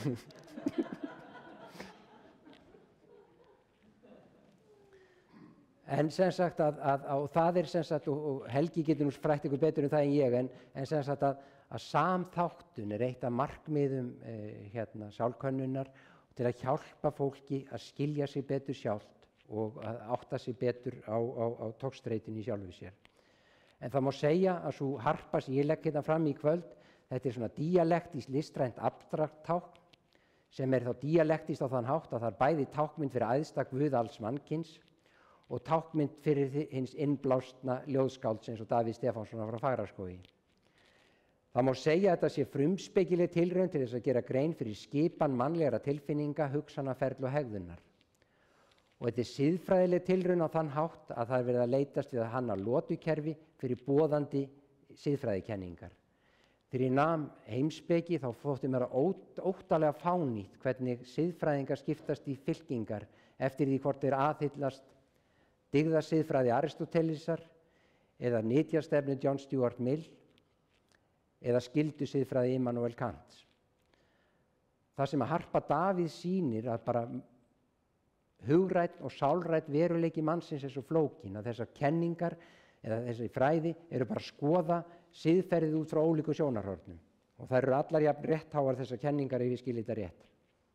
En sem sagt að, að, að og það er sem sagt, og, og Helgi getur nú frætt ykkur betur um það en ég, en, en sem sagt að, að samþáttun er eitt af markmiðum eh, hérna, sálkönnunar til að hjálpa fólki að skilja sig betur sjálft og að átta sig betur á, á, á togstreitinu í sjálfu sér. En það má segja að svo harpa sem ég legg hérna fram í kvöld, þetta er svona díalektist listrænt abstrakt tákn, sem er þá díalektist á þann hátt að það er bæði tákmynd fyrir æðsta guð alls mannkyns og tákmynd fyrir hins innblásna ljóðskálds eins og Davíð Stefánssonar frá Fagraskógi. Það má segja að þetta sé frumspekileg tilraun til þess að gera grein fyrir skipan mannlegra tilfinninga, hugsanaferli og hegðunar. Og þetta er siðfræðileg tilraun á þann hátt að það er verið að leitast við að hanna lotukerfi fyrir boðandi siðfræðikenningar. Þegar ég nam heimspeki þá þótti mér að ótt, óttalega fánýtt hvernig siðfræðingar skiptast í fylkingar eftir því hvort þeir aðhyllast dygðasiðfræði Aristótelesar eða nytjastefnu John Stuart Mill eða skyldusiðfræði Immanuel Kants. Það sem að harpa Davíð sýnir að bara hugrætt og sálrætt veruleiki mannsins er svo flókin að þessar kenningar eða þessari fræði eru bara að skoða siðferðið út frá ólíku sjónarhornum og það eru allar jafn réttháar þessar kenningar ef ég skil þetta rétt.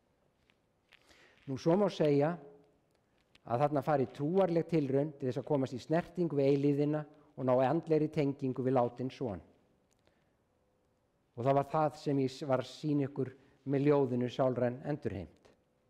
Nú svo má segja að þarna fari trúarleg tilraun til þess að komast í snertingu við eilíðina og ná andlegri tengingu við látinn son. Og það var það sem ég var að sýna ykkur með ljóðinu Sálræn endurheimt.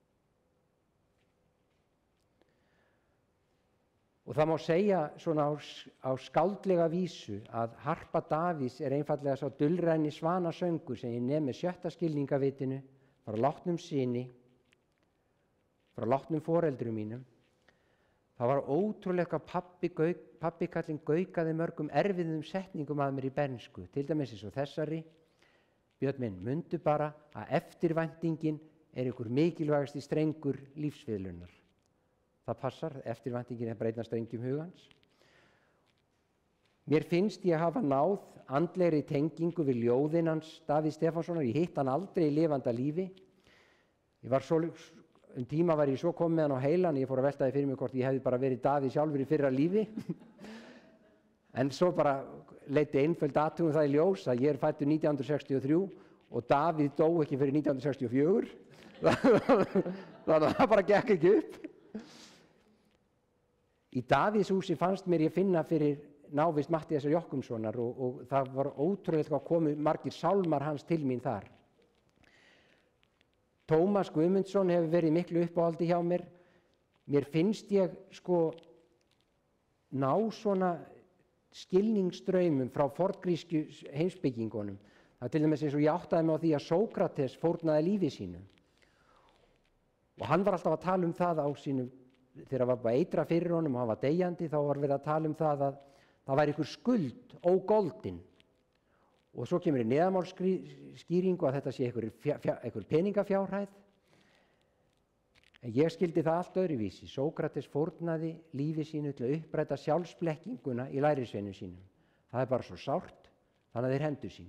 Og það má segja svona á, á skáldlega vísu að harpa Davíðs er einfallega sá dulræni svanasöngur sem ég nefn með sjötta skilningavitinu frá látnum syni, frá látnum foreldrum mínum. Það var ótrúlega hvað pabbi, gauk, pabbi kallinn gaukaði mörgum erfiðum setningum að mér í bernsku, til dæmis eins og þessari: Björn minn, mundu bara að eftirvæntingin er ykkur mikilvægasti strengur lífsviðlunar. Það passar, eftirvæntingin er bara einn af strengjum hugans. Mér finnst ég hafa náð andlegri tengingu við ljóðin hans Davíð Stefánssonar, ég hitt hann aldrei í lifanda lífi. Ég var svo, um tíma var ég svo komið með hann á heilan, ég fór að velta því fyrir mig hvort ég hefði bara verið Davíð sjálfur í fyrra lífi. En svo bara leiddi einföld athugun það í ljós að ég er fæddur nítján hundruð sextíu og þrjú og Davíð dó ekki fyrir nítján hundruð sextíu og fjögur. Þannig að það bara gekk ekki upp. Í Davíðshúsi fannst mér ég finna fyrir návist Matthíasar Jochumssonar og, og það var ótrúlega að komu margir sálmar hans til mín þar. Tómas Guðmundsson hefur verið miklu uppáhaldi hjá mér. Mér finnst ég sko ná svona skilningsdraumum frá forngrísku heimspekingunum. Það er til dæmis eins og ég áttaði mig á því að Sókrates fórnaði lífi sínu. Og hann var alltaf að tala um það á sínu, þegar það var bara eitra fyrir honum og hann var deyjandi, þá var verið að tala um það að það væri ykkur skuld ógoldin. Og svo kemur í neðanmálsskýringu að þetta sé ykkur, fjá, fjá, ykkur peningafjárhæð. En ég skildi það allt öðruvísi. Sókrates fórnaði lífi sínu til að uppræta sjálfsblekkinguna í lærisveinum sínum. Það er bara svo sárt, þannig að þeir hendu sín.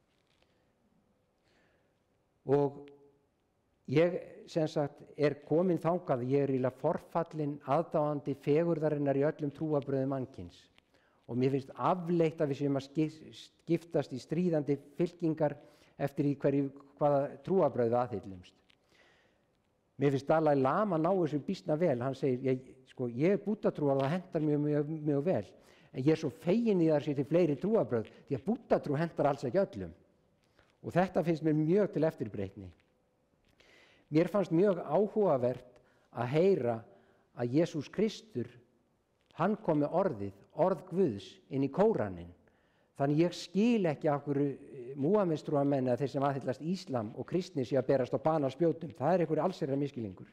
Og ég sem sagt er komin þangað, ég er ílega forfallin aðdáandi fegurðarinnar í öllum trúarbrögðum mannkyns. Og mér finnst afleitt að við séum að skiptast í stríðandi fylkingar eftir í hverju hvaða trúarbrögðu aðhyllumst. Mér finnst Dalai Lama ná þessu býsna vel. Hann segir, ég, sko, ég er búddatrúar og það hentar mjög, mjög, mjög vel. En ég er svo fegin í þar sér til fleiri trúarbrögð, því að búddatrú hentar alls ekki öllum. Og þetta finnst mér mjög til eftirbreytni. Mér fannst mjög áhugavert að heyra að Jesús Kristur, hann kom með orðið, orð Guðs, inn í Kóraninn. Þannig ég skil ekki af hverju Múhameðstrúarmenn eða þeir sem aðhyllast íslam og kristni sé að berast á banaspjótum. Það er einhverju allsherjar misskilningur.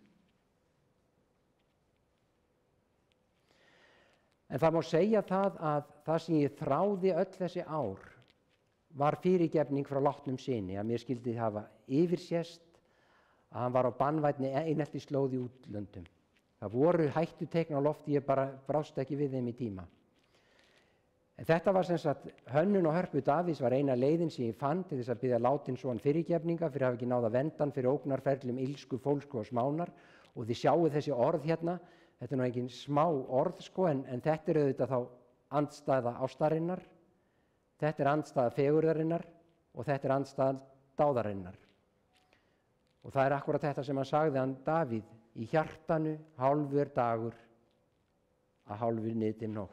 En það má segja það að það sem ég þráði öll þessi ár var fyrirgefning frá látnum syni, að mér skildi hafa yfirsést að hann var á banvænni eineltisslóð í útlöndum. Það voru hættuteikn á lofti, ég bara brást ekki við þeim í tíma. En þetta var sem sagt, hönnun og hörpu Davíðs var eina leiðin sem ég fann til þess að biðja látinn son fyrirgefninga fyrir að hafa ekki náð að venda hann fyrir ógnarferlum illsku, fólsku og smánar. Og þið sjáuð þessi orð hérna, þetta er nú engin smá orð sko, en, en þetta er auðvitað þá andstæða ástarinnar, þetta er andstæða fegurðarinnar og þetta er andstæða dáðarinnar. Og það er akkurat þetta sem hann sagði hann Davíð, í hjartanu hálfu er dagur, að hálfu niðdim nótt.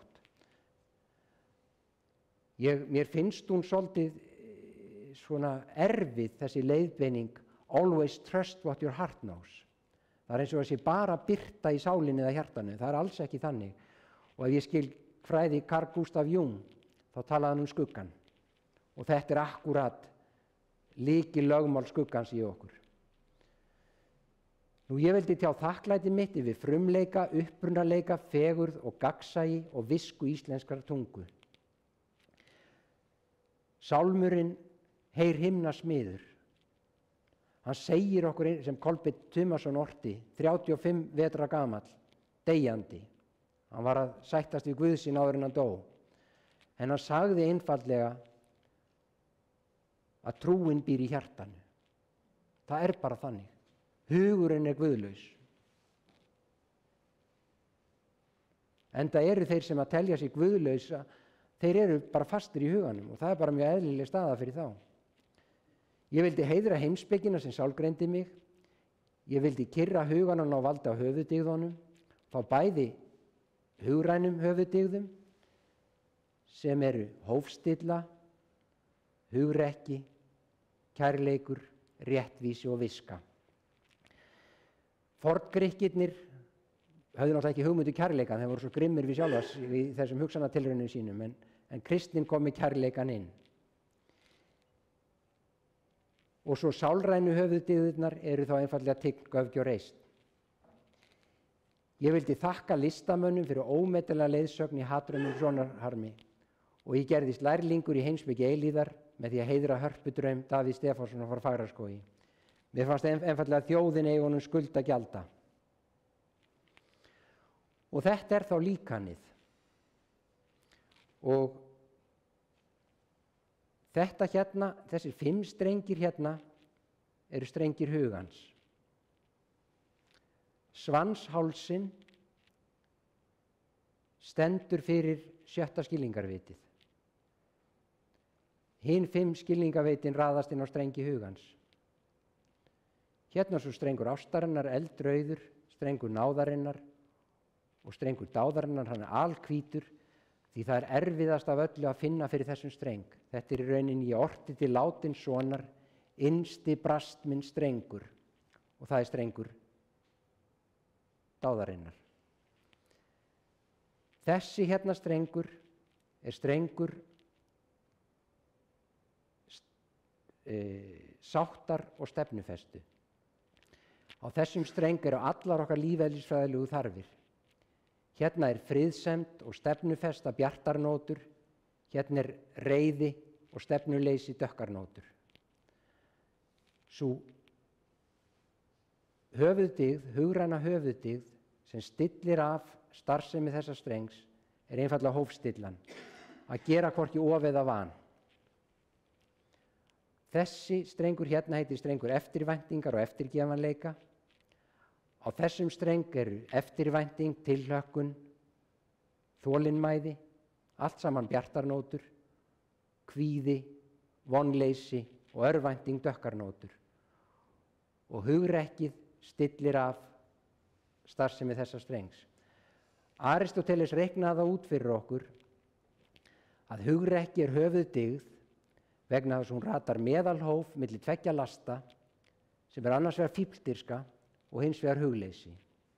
Ég, mér finnst hún svolítið svona erfið þessi leiðbeining always trust what your heart knows. Það er eins og þessi bara birta í sálinni eða hjartanu, það er alls ekki þannig. Og ef ég skil fræði Carl Gustav Jung, þá talaði hann um skuggan. Og þetta er akkurat lykilögmál skuggans í okkur. Nú ég vildi tjá þakklæti mitt yfir frumleika, upprunaleika, fegurð og gagnsæi og visku íslenskrar tungu. Sálmurinn Heyr himna smiður. Hann segir okkur sem Kolbeinn Tumason orti, þrjátíu og fimm vetra gamall, deyjandi. Hann var að sættast við Guð sín áður en hann dó. En hann sagði einfaldlega að trúin býr í hjartanu. Það er bara þannig. Hugurinn er guðlaus. Enda eru þeir sem að telja sig guðlausa, þeir eru bara fastir í huganum og það er bara mjög eðlileg staða fyrir þá. Ég vildi heiðra heimspekina sem sálgreindi mig. Ég vildi kyrra huganum og valda á höfuðdygðunum, fá bæði hugrænum höfuðdygðum sem eru hófstilla, hugrekki, kærleikur, réttvísi og viska. Forngrikkirnir höfðu náttúrulega ekki hugmyndu kærleikan, þeir voru svo grimmir við sjálfas í þessum hugsanatilraunum sínum, en, en kristnin kom með kærleikan inn. Og svo sálrænu höfuðdygðirnar eru þá einfaldlega tign, göfgi og reisn. Ég vildi þakka listamönnum fyrir ómetanlega leiðsögn í hatrömmum sjónarharmi og ég gerðist lærlingur í heimspeki eilíðar með því að heiðra hörpudraum Davíð Stefánssonar frá Fagraskógi. Mér fannst einfaldlega þjóðin eiga honum skuld að gjalda. Og þetta er þá líkanið. Og þetta hérna, þessir fimm strengir hérna, eru strengir hugans. Svanshálsinn stendur fyrir sjötta skilningarvitið. Hinn fimm skilningarvitin raðast inn á strengi hugans. Hérna svo strengur ástarinnar, eldrauður, strengur náðarinnar og strengur dáðarinnar, hann er alhvítur, því það er erfiðast af öllu að finna fyrir þessum streng. Þetta er í rauninni ég orti til látins sonar, innsti brast minn strengur, og það er strengur dáðarinnar. Þessi hérna strengur er strengur e, sáttar og stefnufestu. Á þessum streng eru allar okkar lífeðlisfræðilegu þarfir. Hérna er friðsemd og stefnufesta bjartarnótur, hérna er reiði og stefnuleysi dökkarnótur. Sú höfuðdyggð, hugræna höfuðdyggð sem stillir af starfsemi þessa strengs er einfaldlega hófstillan, að gera hvorki of eða van. Þessi strengur hérna heitir strengur eftirvæntingar og eftirgefanleika. Á þessum streng eru eftirvænting, tilhlökkun, þolinmæði, allt saman bjartarnótur, kvíði, vonleysi og örvænting dökkarnótur. Og hugrekkið stillir af starfsemi þessa strengs. Aristóteles reiknaði það út fyrir okkur að hugrekki er höfuðdyggð vegna þess að hún ratar meðalhóf milli tveggja lasta sem er annars vegar fífldirfska og hins vegar hugleysi.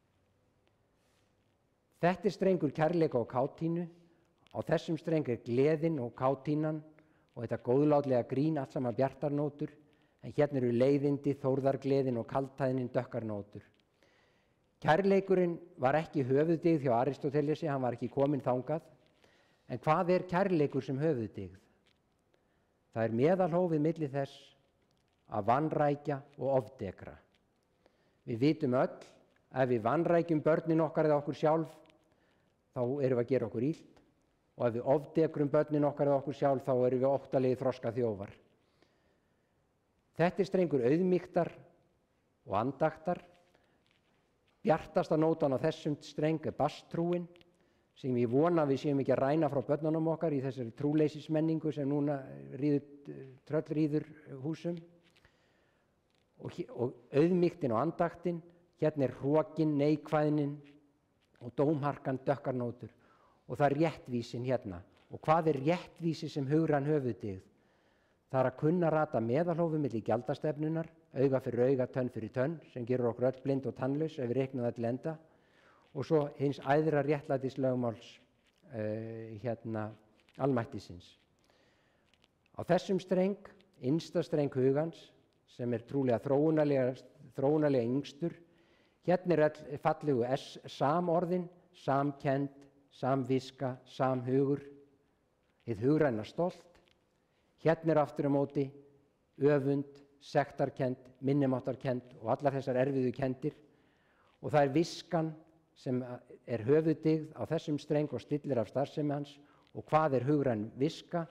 Þetta er strengur kærleika og kátínu. Á þessum streng er gleðin og kátínan og þetta góðlátlega grín allt saman bjartarnótur, en hérna eru leiðindi, þórðargleðin og kaldhæðnin dökkarnótur. Kærleikurinn var ekki höfuðdyggð hjá Aristótelesi, hann var ekki kominn þangað. En hvað er kærleikur sem höfuðdyggð? Það er meðalhófið milli þess að vanrækja og ofdekra. Við vitum öll, ef við vanrækjum börnin okkar eða okkur sjálf, þá erum við að gera okkur illt, og ef við ofdekrum börnin okkar eða okkur sjálf, þá erum við óttalegi þroska þjófar. Þetta er strengur auðmýktar og andaktar. Bjartasta nótan á þessum streng er basstrúin, sem ég vona að við séum ekki að ræna frá börnunum okkar í þessari trúleysismenningu sem núna ríður, tröllríður húsum. Og, og auðmýktin og andaktin, hérna er hrokin, neikvæðnin og dómharkan dökkarnótur. Og það er réttvísin hérna. Og hvað er réttvísi sem hugræn höfuðdyggð? Það er að kunna rata meðalhófi milli gjaldastefnunar, auga fyrir auga, tönn fyrir tönn, sem gerur okkur öll blind og tannlaus ef við reiknum það til enda, og svo hins æðra réttlætislögmáls uh, hérna, almættisins. Á þessum streng, innsta streng hugans, sem er trúlega þróunarlega, þróunarlega yngstur, hérna er öll fallegu samorðin, samkennd, samviska, samhugur, hið hugræna stolt. Hérna er aftur á móti öfund, sektarkennd, minnimáttarkennd og allar þessar erfiðu kendir. Og það er viskan sem er höfuðdyggð á þessum streng og stillir af starfsemi hans. Og hvað er hugræn viska?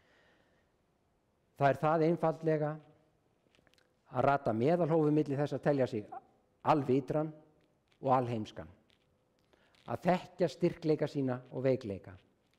Það er það einfaldlega að rata meðalhófi milli þess að telja sig alvitran og alheimskan. Að þekkja styrkleika sína og veikleika.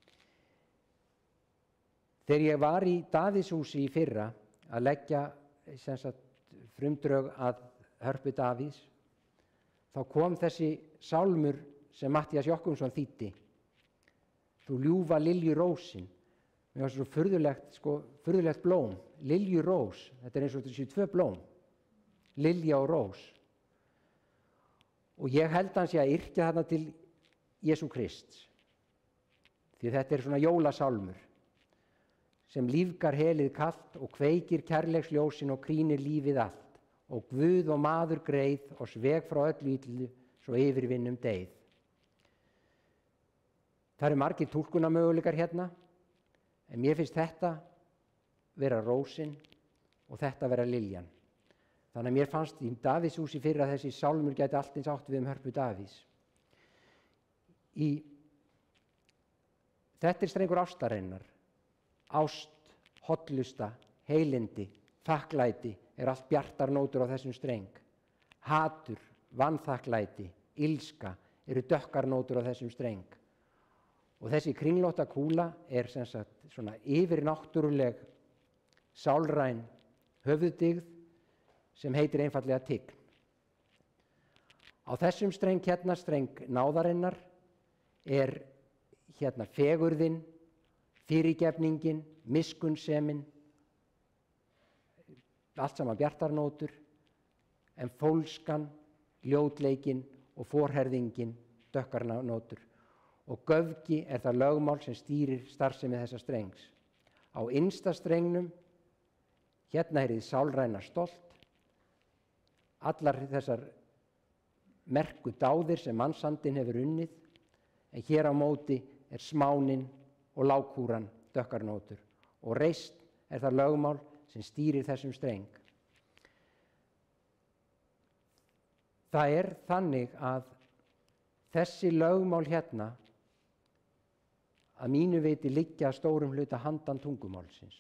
Þegar ég var í Davíðshúsi í fyrra að leggja sem sagt, frumdrög að Hörpu Davíðs, þá kom þessi sálmur sem Matthías Jochumsson þýddi. Þú ljúfa liljurósin. Mér var svo furðulegt, sko, furðulegt blóm. Liljurós, þetta er eins og þessi tvö blóm. Lilja og rós. Og ég held hans ég að yrkja þarna til Jesú Krists. Því þetta er svona jólasálmur sem lífgar helið kalt og kveikir kærleiksljósin og krýnir lífið allt, og Guð og maður greið og sveg frá öllu illu svo yfirvinnum deyð. Það eru margir túlkunarmöguleikar hérna, en mér finnst þetta vera rósin og þetta vera liljan. Þannig að mér fannst í Davíðshúsi fyrir að þessi sálmur gæti allt eins átt við um Hörpu Davíðs. Í þetta er strengur ástarinnar. Ást, hollusta, heilindi, þakklæti er allt bjartar nótur á þessum streng. Hatur, vanþakklæti, ilska eru dökkar nótur á þessum streng. Og þessi kringlótta kúla er sem sagt svona yfirnáttúruleg sálræn höfuðdyggð sem heitir einfaldlega tign. Á þessum streng hérna, streng náðarinnar, er hérna fegurðin, fyrirgefningin, miskunnsemin, allt saman bjartarnótur, en fólskan, ljótleikin og forherðingin dökkarnótur. Og göfgi er það lögmál sem stýrir starfsemi þessa strengs. Á innsta strengnum, hérna er þið sálræna stolt, allar þessar merku dáðir sem mannsandinn hefur unnið, en hér á móti er smánin og lágkúran dökkarnótur, og reist er það lögmál sem stýrir þessum streng. það er þannig að þessi lögmál hérna að mínu viti liggja að stórum hluta handan tungumálsins.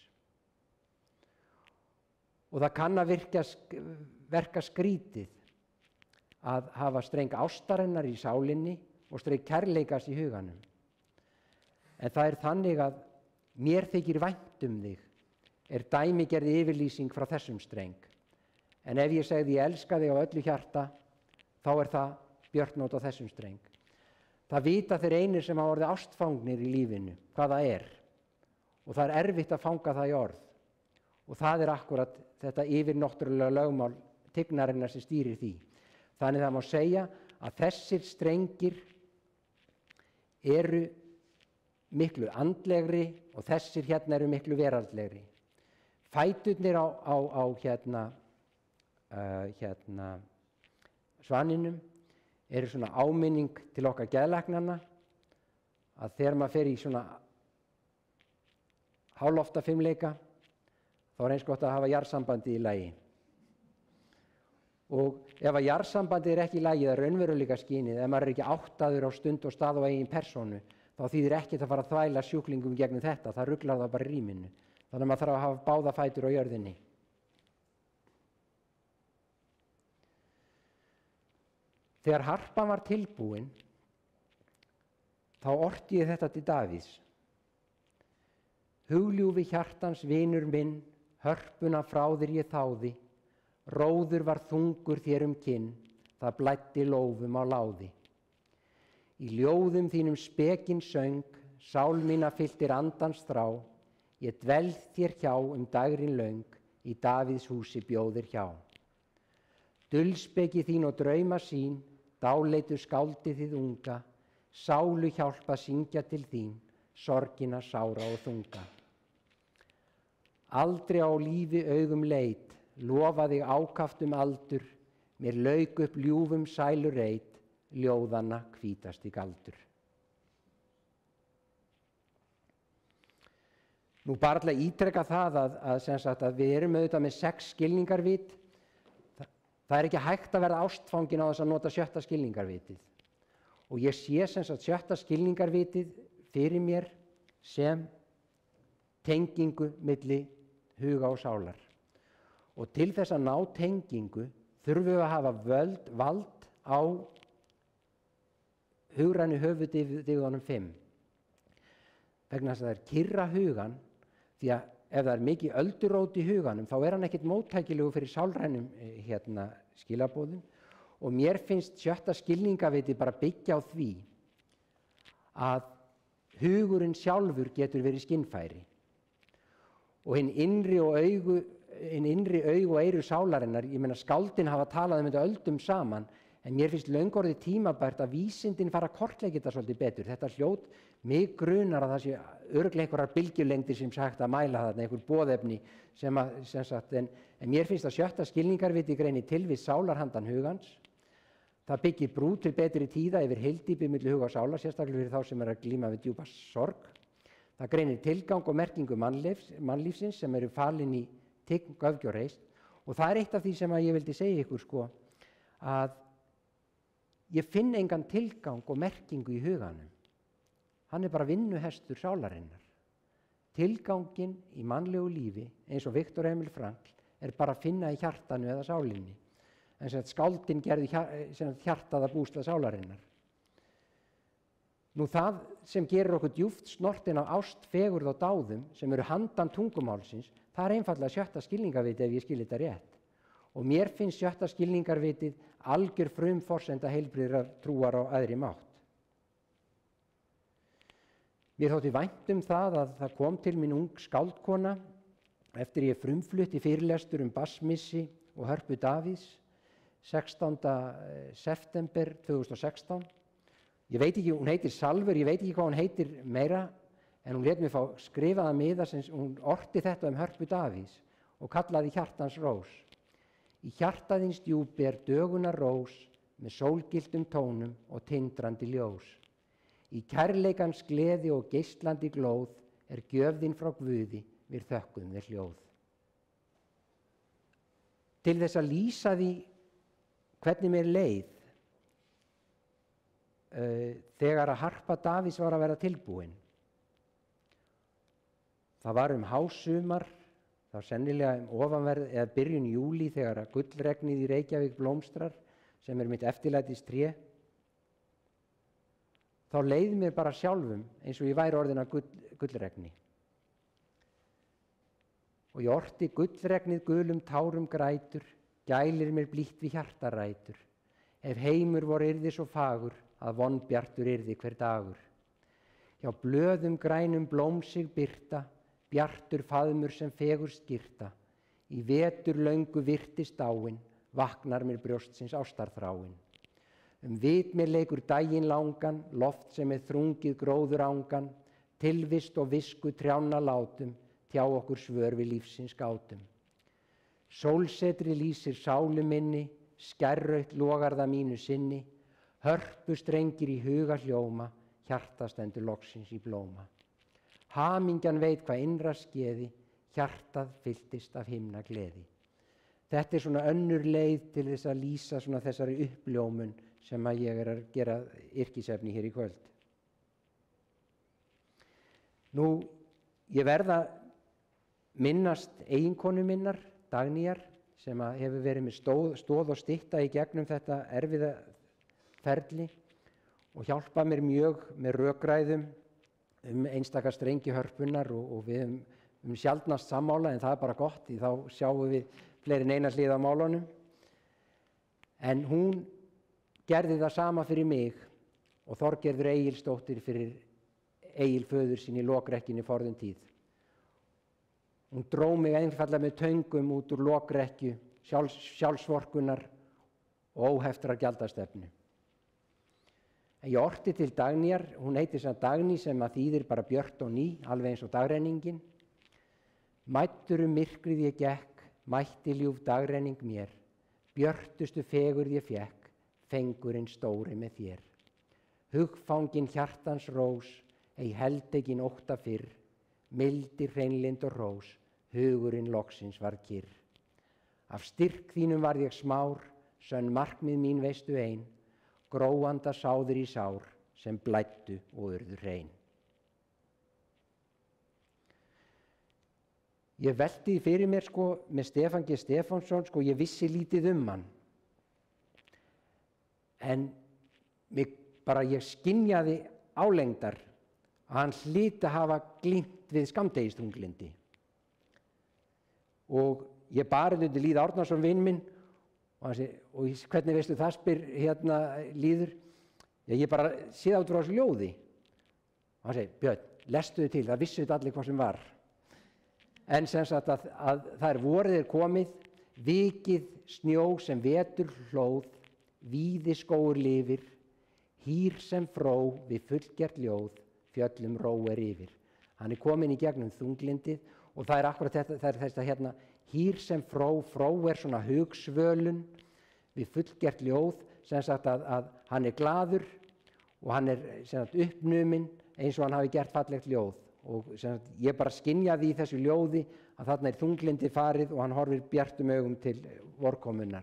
Og það kann að virka, verka skrítið að hafa streng ástarinnar í sálinni og streng kærleikas í huganum. En það er þannig að mér þykir vænt um þig er dæmigerð yfirlýsing frá þessum streng. En ef ég segði ég elska þig á öllu hjarta, þá er það björtnót á þessum streng. Það vita þeir einir sem hafa orðið ástfangnir í lífinu, hvað það er. Og það er erfitt að fanga það í orð. Og það er akkurat þetta yfirnáttúrulega lögmál tignarinnar sem stýrir því. Þannig það má segja að þessir strengir eru miklu andlegri og þessir hérna eru miklu veraldlegri. Fæturnir á, á, á hérna, uh, hérna svaninum eru svona áminning til okkar geðlæknanna að þegar maður fer í svona háloftafimmleika þá er eins gott að hafa jarðsambandi í lagi. Og ef að jarðsambandi er ekki í lagi, það er raunveruleika skynið, ef maður er ekki áttaður á stund og stað og eigin persónu, þá þýðir ekkert að fara að þvæla sjúklingum gegnum þetta, það ruglar það bara í rýminu. Þannig að maður þarf að hafa báða fætur á jörðinni. Þegar harpan var tilbúin, þá orti ég þetta til Davíðs. Hugljúfi hjartans vinur minn, hörpuna frá þér ég þáði, róður var þungur þér um kinn, það blæddi lófum á láði. Í ljóðum þínum spekinn söng, sál mína fylltir andans þrá, ég dvelð þér hjá um dagrin löng, í Davíðs húsi bjóðir hjá. Dulspeki þín og drauma sín, dáleitu skáldi þið unga, sálu hjálpa syngja til þín, sorgina sára og þunga. Aldrei á lífi augum leit, lofaði ákaft um aldur, mér lauk upp ljúfum sælu reit, ljóðanna hvítasti galdur. Nú bara til að ítreka það að, að, sem sagt, að við erum auðvitað með sex skilningarvit. Það er ekki hægt að verða ástfangin á þess að nota sjötta skilningarvitið. Og ég sé sem sagt sjötta skilningarvitið fyrir mér sem tengingu milli huga og sálar. Og til þess að ná tengingu þurfum við að hafa völd, vald á hugrænu höfuðdygðunum fimm. Vegna þess að það er kyrra hugan, því að ef það er mikið öldurót í huganum, þá er hann ekkert móttækilegu fyrir sálrænum hérna, skilaboðum. Og mér finnst sjötta skilningaviti bara byggja á því að hugurinn sjálfur getur verið skynfæri. Og hinn innri og augu, hinn innri augu og eyru sálarinnar, ég meina skáldin hafa talað um þetta öldum saman, en mér finnst löngorðið tímabært að vísindin fara að kortleggja þetta svolítið betur. Þetta hljót mig grunar að það sé örugglega einhverjar bylgjulengdir sem sagt að mæla þarna, einhver boðefni sem að, sem sagt, en, en mér finnst að sjötta skilningarviti greinir til við sálarhandan hugans. Það byggir brú til betri tíða yfir heildýpi milli huga og sálar, sérstaklega fyrir þá sem er að glíma við djúpa sorg. Það greinir tilgang og merkingu mannlífs, mannlífsins sem eru falin í tign, göfgi og reisn. Og það er eitt af því sem að ég vildi segja ykkur sko, að ég finn engan tilgang og merkingu í huganum. Hann er bara vinnuhestur sálarinnar. Tilgangin í mannlegu lífi, eins og Viktor Emil Frankl, er bara að finna í hjartanu eða sálinni. En sem skáldin gerði hjartaða bústað sálarinnar. Nú það sem gerir okkur djúpt snortin á ást, fegurð og dáðum, sem eru handan tungumálsins, það er einfaldlega sjötta skilningarviti ef ég skil þetta rétt. Og mér finnst sjötta skilningarvitið algjör frumforsenda heilbrigðrar trúar á æðri mátt. Mér þótti vænt um það að það kom til mín ung skáldkona eftir ég frumflutti fyrirlestur um Bassmissi og Hörpu Davíðs sextánda september tvö þúsund og sextán. Ég veit ekki, hún heitir Salvur, ég veit ekki hvað hún heitir meira, en hún lét mér fá skrifaða miða sem hún orti þetta um Hörpu Davíðs og kallaði hjartans rós. Í hjartaðins djúpi er dögunar rós með sólgiltum tónum og tindrandi ljós. Í kærleikans gleði og geislandi glóð er gjöfðin frá Guði, við þökkum þér hljóð. Til þess að lýsa því hvernig mér leið uh, þegar að harpa Davíðs var að vera tilbúin. Það var um hásumar, þá sennilega um ofanverð eða byrjun júlí þegar að gullregnið í Reykjavík blómstrar, sem er mitt eftirlætistré. Þá leið mér bara sjálfum eins og ég væri orðin að gull, gullregni. Og ég orti gullregnið gulum tárum grætur, gælir mér blítt við hjartarætur. Ef heimur vor yrði svo fagur, að vonbjartur yrði hver dagur. Hjá blöðum grænum blóm sig birta, bjartur faðmur sem fegur skyrta. Í vetur löngu virtist dáin, vaknar mér brjóstsins ástarþráin. Um vit mér leikur daginn langan, loft sem er þrungið gróður angan, tilvist og visku trjána látum, tjá okkur svör við lífsins gátum. Sólsetri lýsir sálu minni, skærraut logar það mínu sinni, hörpu strengir í huga hljóma, hjarta stendur loksins í blóma. Hamingjan veit hvað innra skeði, hjartað fylltist af himna gleði. Þetta er svona önnur leið til þess að lýsa svona þessari uppljómun sem að ég er að gera yrkisefni hér í kvöld. Nú, ég verða minnast eiginkonu minnar, Dagnýjar, sem að hefur verið með stóð, stóð og stytta í gegnum þetta erfiða ferli og hjálpa mér mjög með rökræðum um einstaka strengi hörpunnar og, og við um, um sjaldnast sammála, en það er bara gott, því þá sjáum við fleiri en eina hlið á málunum. En hún gerði það sama fyrir mig og Þorgerður Egilsdóttir fyrir Egil föður sín í lokrekkinni forðum tíð. Hún dró mig einfaldlega með töngum út úr lokrekju, sjálfs, sjálfsvorkunnar og óheftrar gjaldastefnu. En ég orti til Dagnýjar, hún heitir sem Dagný sem að þýðir bara björt og ný, alveg eins og dagrenningin. Mættur um myrkrið ég gekk, mætti ljúf dagrenning mér, björtustu fegurð ég fekk, fengurinn stóri með þér. Hugfangin hjartans rós, ei held ekki nótta fyrr, mildi hreinlind og rós, hugurinn loksins var kyrr. Af styrk þínum var ég smár, sönn markmið mín veistu ein, gróanda sáður í sár, sem blæddu og urðu hrein. Ég velti fyrir mér sko með Stefán G. Stefánsson, sko ég vissi lítið um hann. En mig, bara ég skynjaði álengdar að hann hlyti að hafa glímt við skammdegisþunglindi. Og ég barði undir Lýð Árnason vinn minn og hann segi, og hvernig veistu það, spyr hérna Lýður? Já, ég bara sé það út frá þessu ljóði. Og hann segi, Björn, lestu þið til, það vissu þið allir hvað sem var. En sem sagt að, að það er vorið er komið, vikið snjó sem vetur hlóð, víði skógur lifir, hýr sem fró við fullgert ljóð, fjöllum ró er yfir. Hann er kominn í gegnum þunglindið og það er akkurat þetta, það er þetta hérna, hýr sem fró, fró er svona hugsvölun við fullgert ljóð, sem sagt að, að hann er glaður og hann er sem sagt uppnuminn eins og hann hafi gert fallegt ljóð. Og sem sagt, ég bara skynjaði í þessu ljóði að þarna er þunglindi farið og hann horfir bjartum augum til vorkomunnar.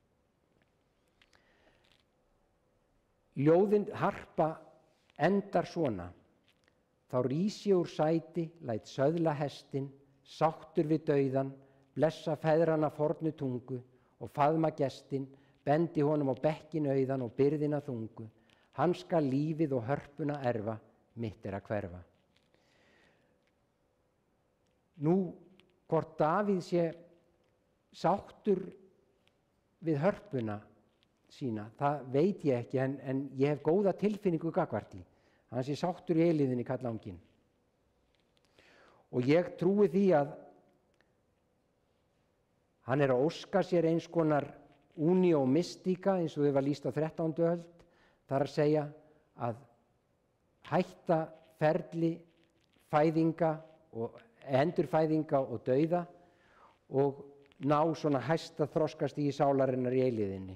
Ljóðin harpa endar svona: þá rís ég úr sæti, læt söðla hestinn, sáttur við dauðan, blessa feðrana fornu tungu og faðma gestinn, bendi honum á bekkin auðan og byrðina þungu. Hann skal lífið og hörpuna erfa, mitt er að hverfa. Nú, hvort Davíð sé sáttur við hörpuna sína, það veit ég ekki, en, en ég hef góða tilfinningu gagnvart því. Hann sé sáttur í eilíðinni kallanginn. Og ég trúi því að hann er að óska sér eins konar unio mystica, eins og þau var lýst á þrettándu öld, þar að segja að hætta ferli fæðinga og endurfæðinga og dauða og ná svona hæsta þroskastigi sálarinnar í eilíðinni.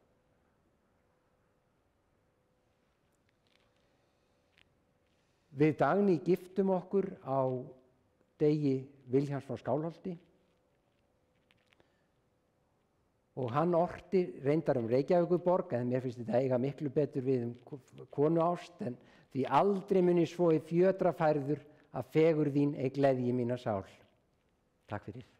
Við Dagný giftum okkur á degi Vilhjálms frá Skálholti og hann orti reyndar um Reykjavíkurborg, en mér finnst þetta eiga miklu betur við um konuást, en því aldrei mun ég svo í fjötra færður að fegur þín ei gleðji mína sál. Takk fyrir.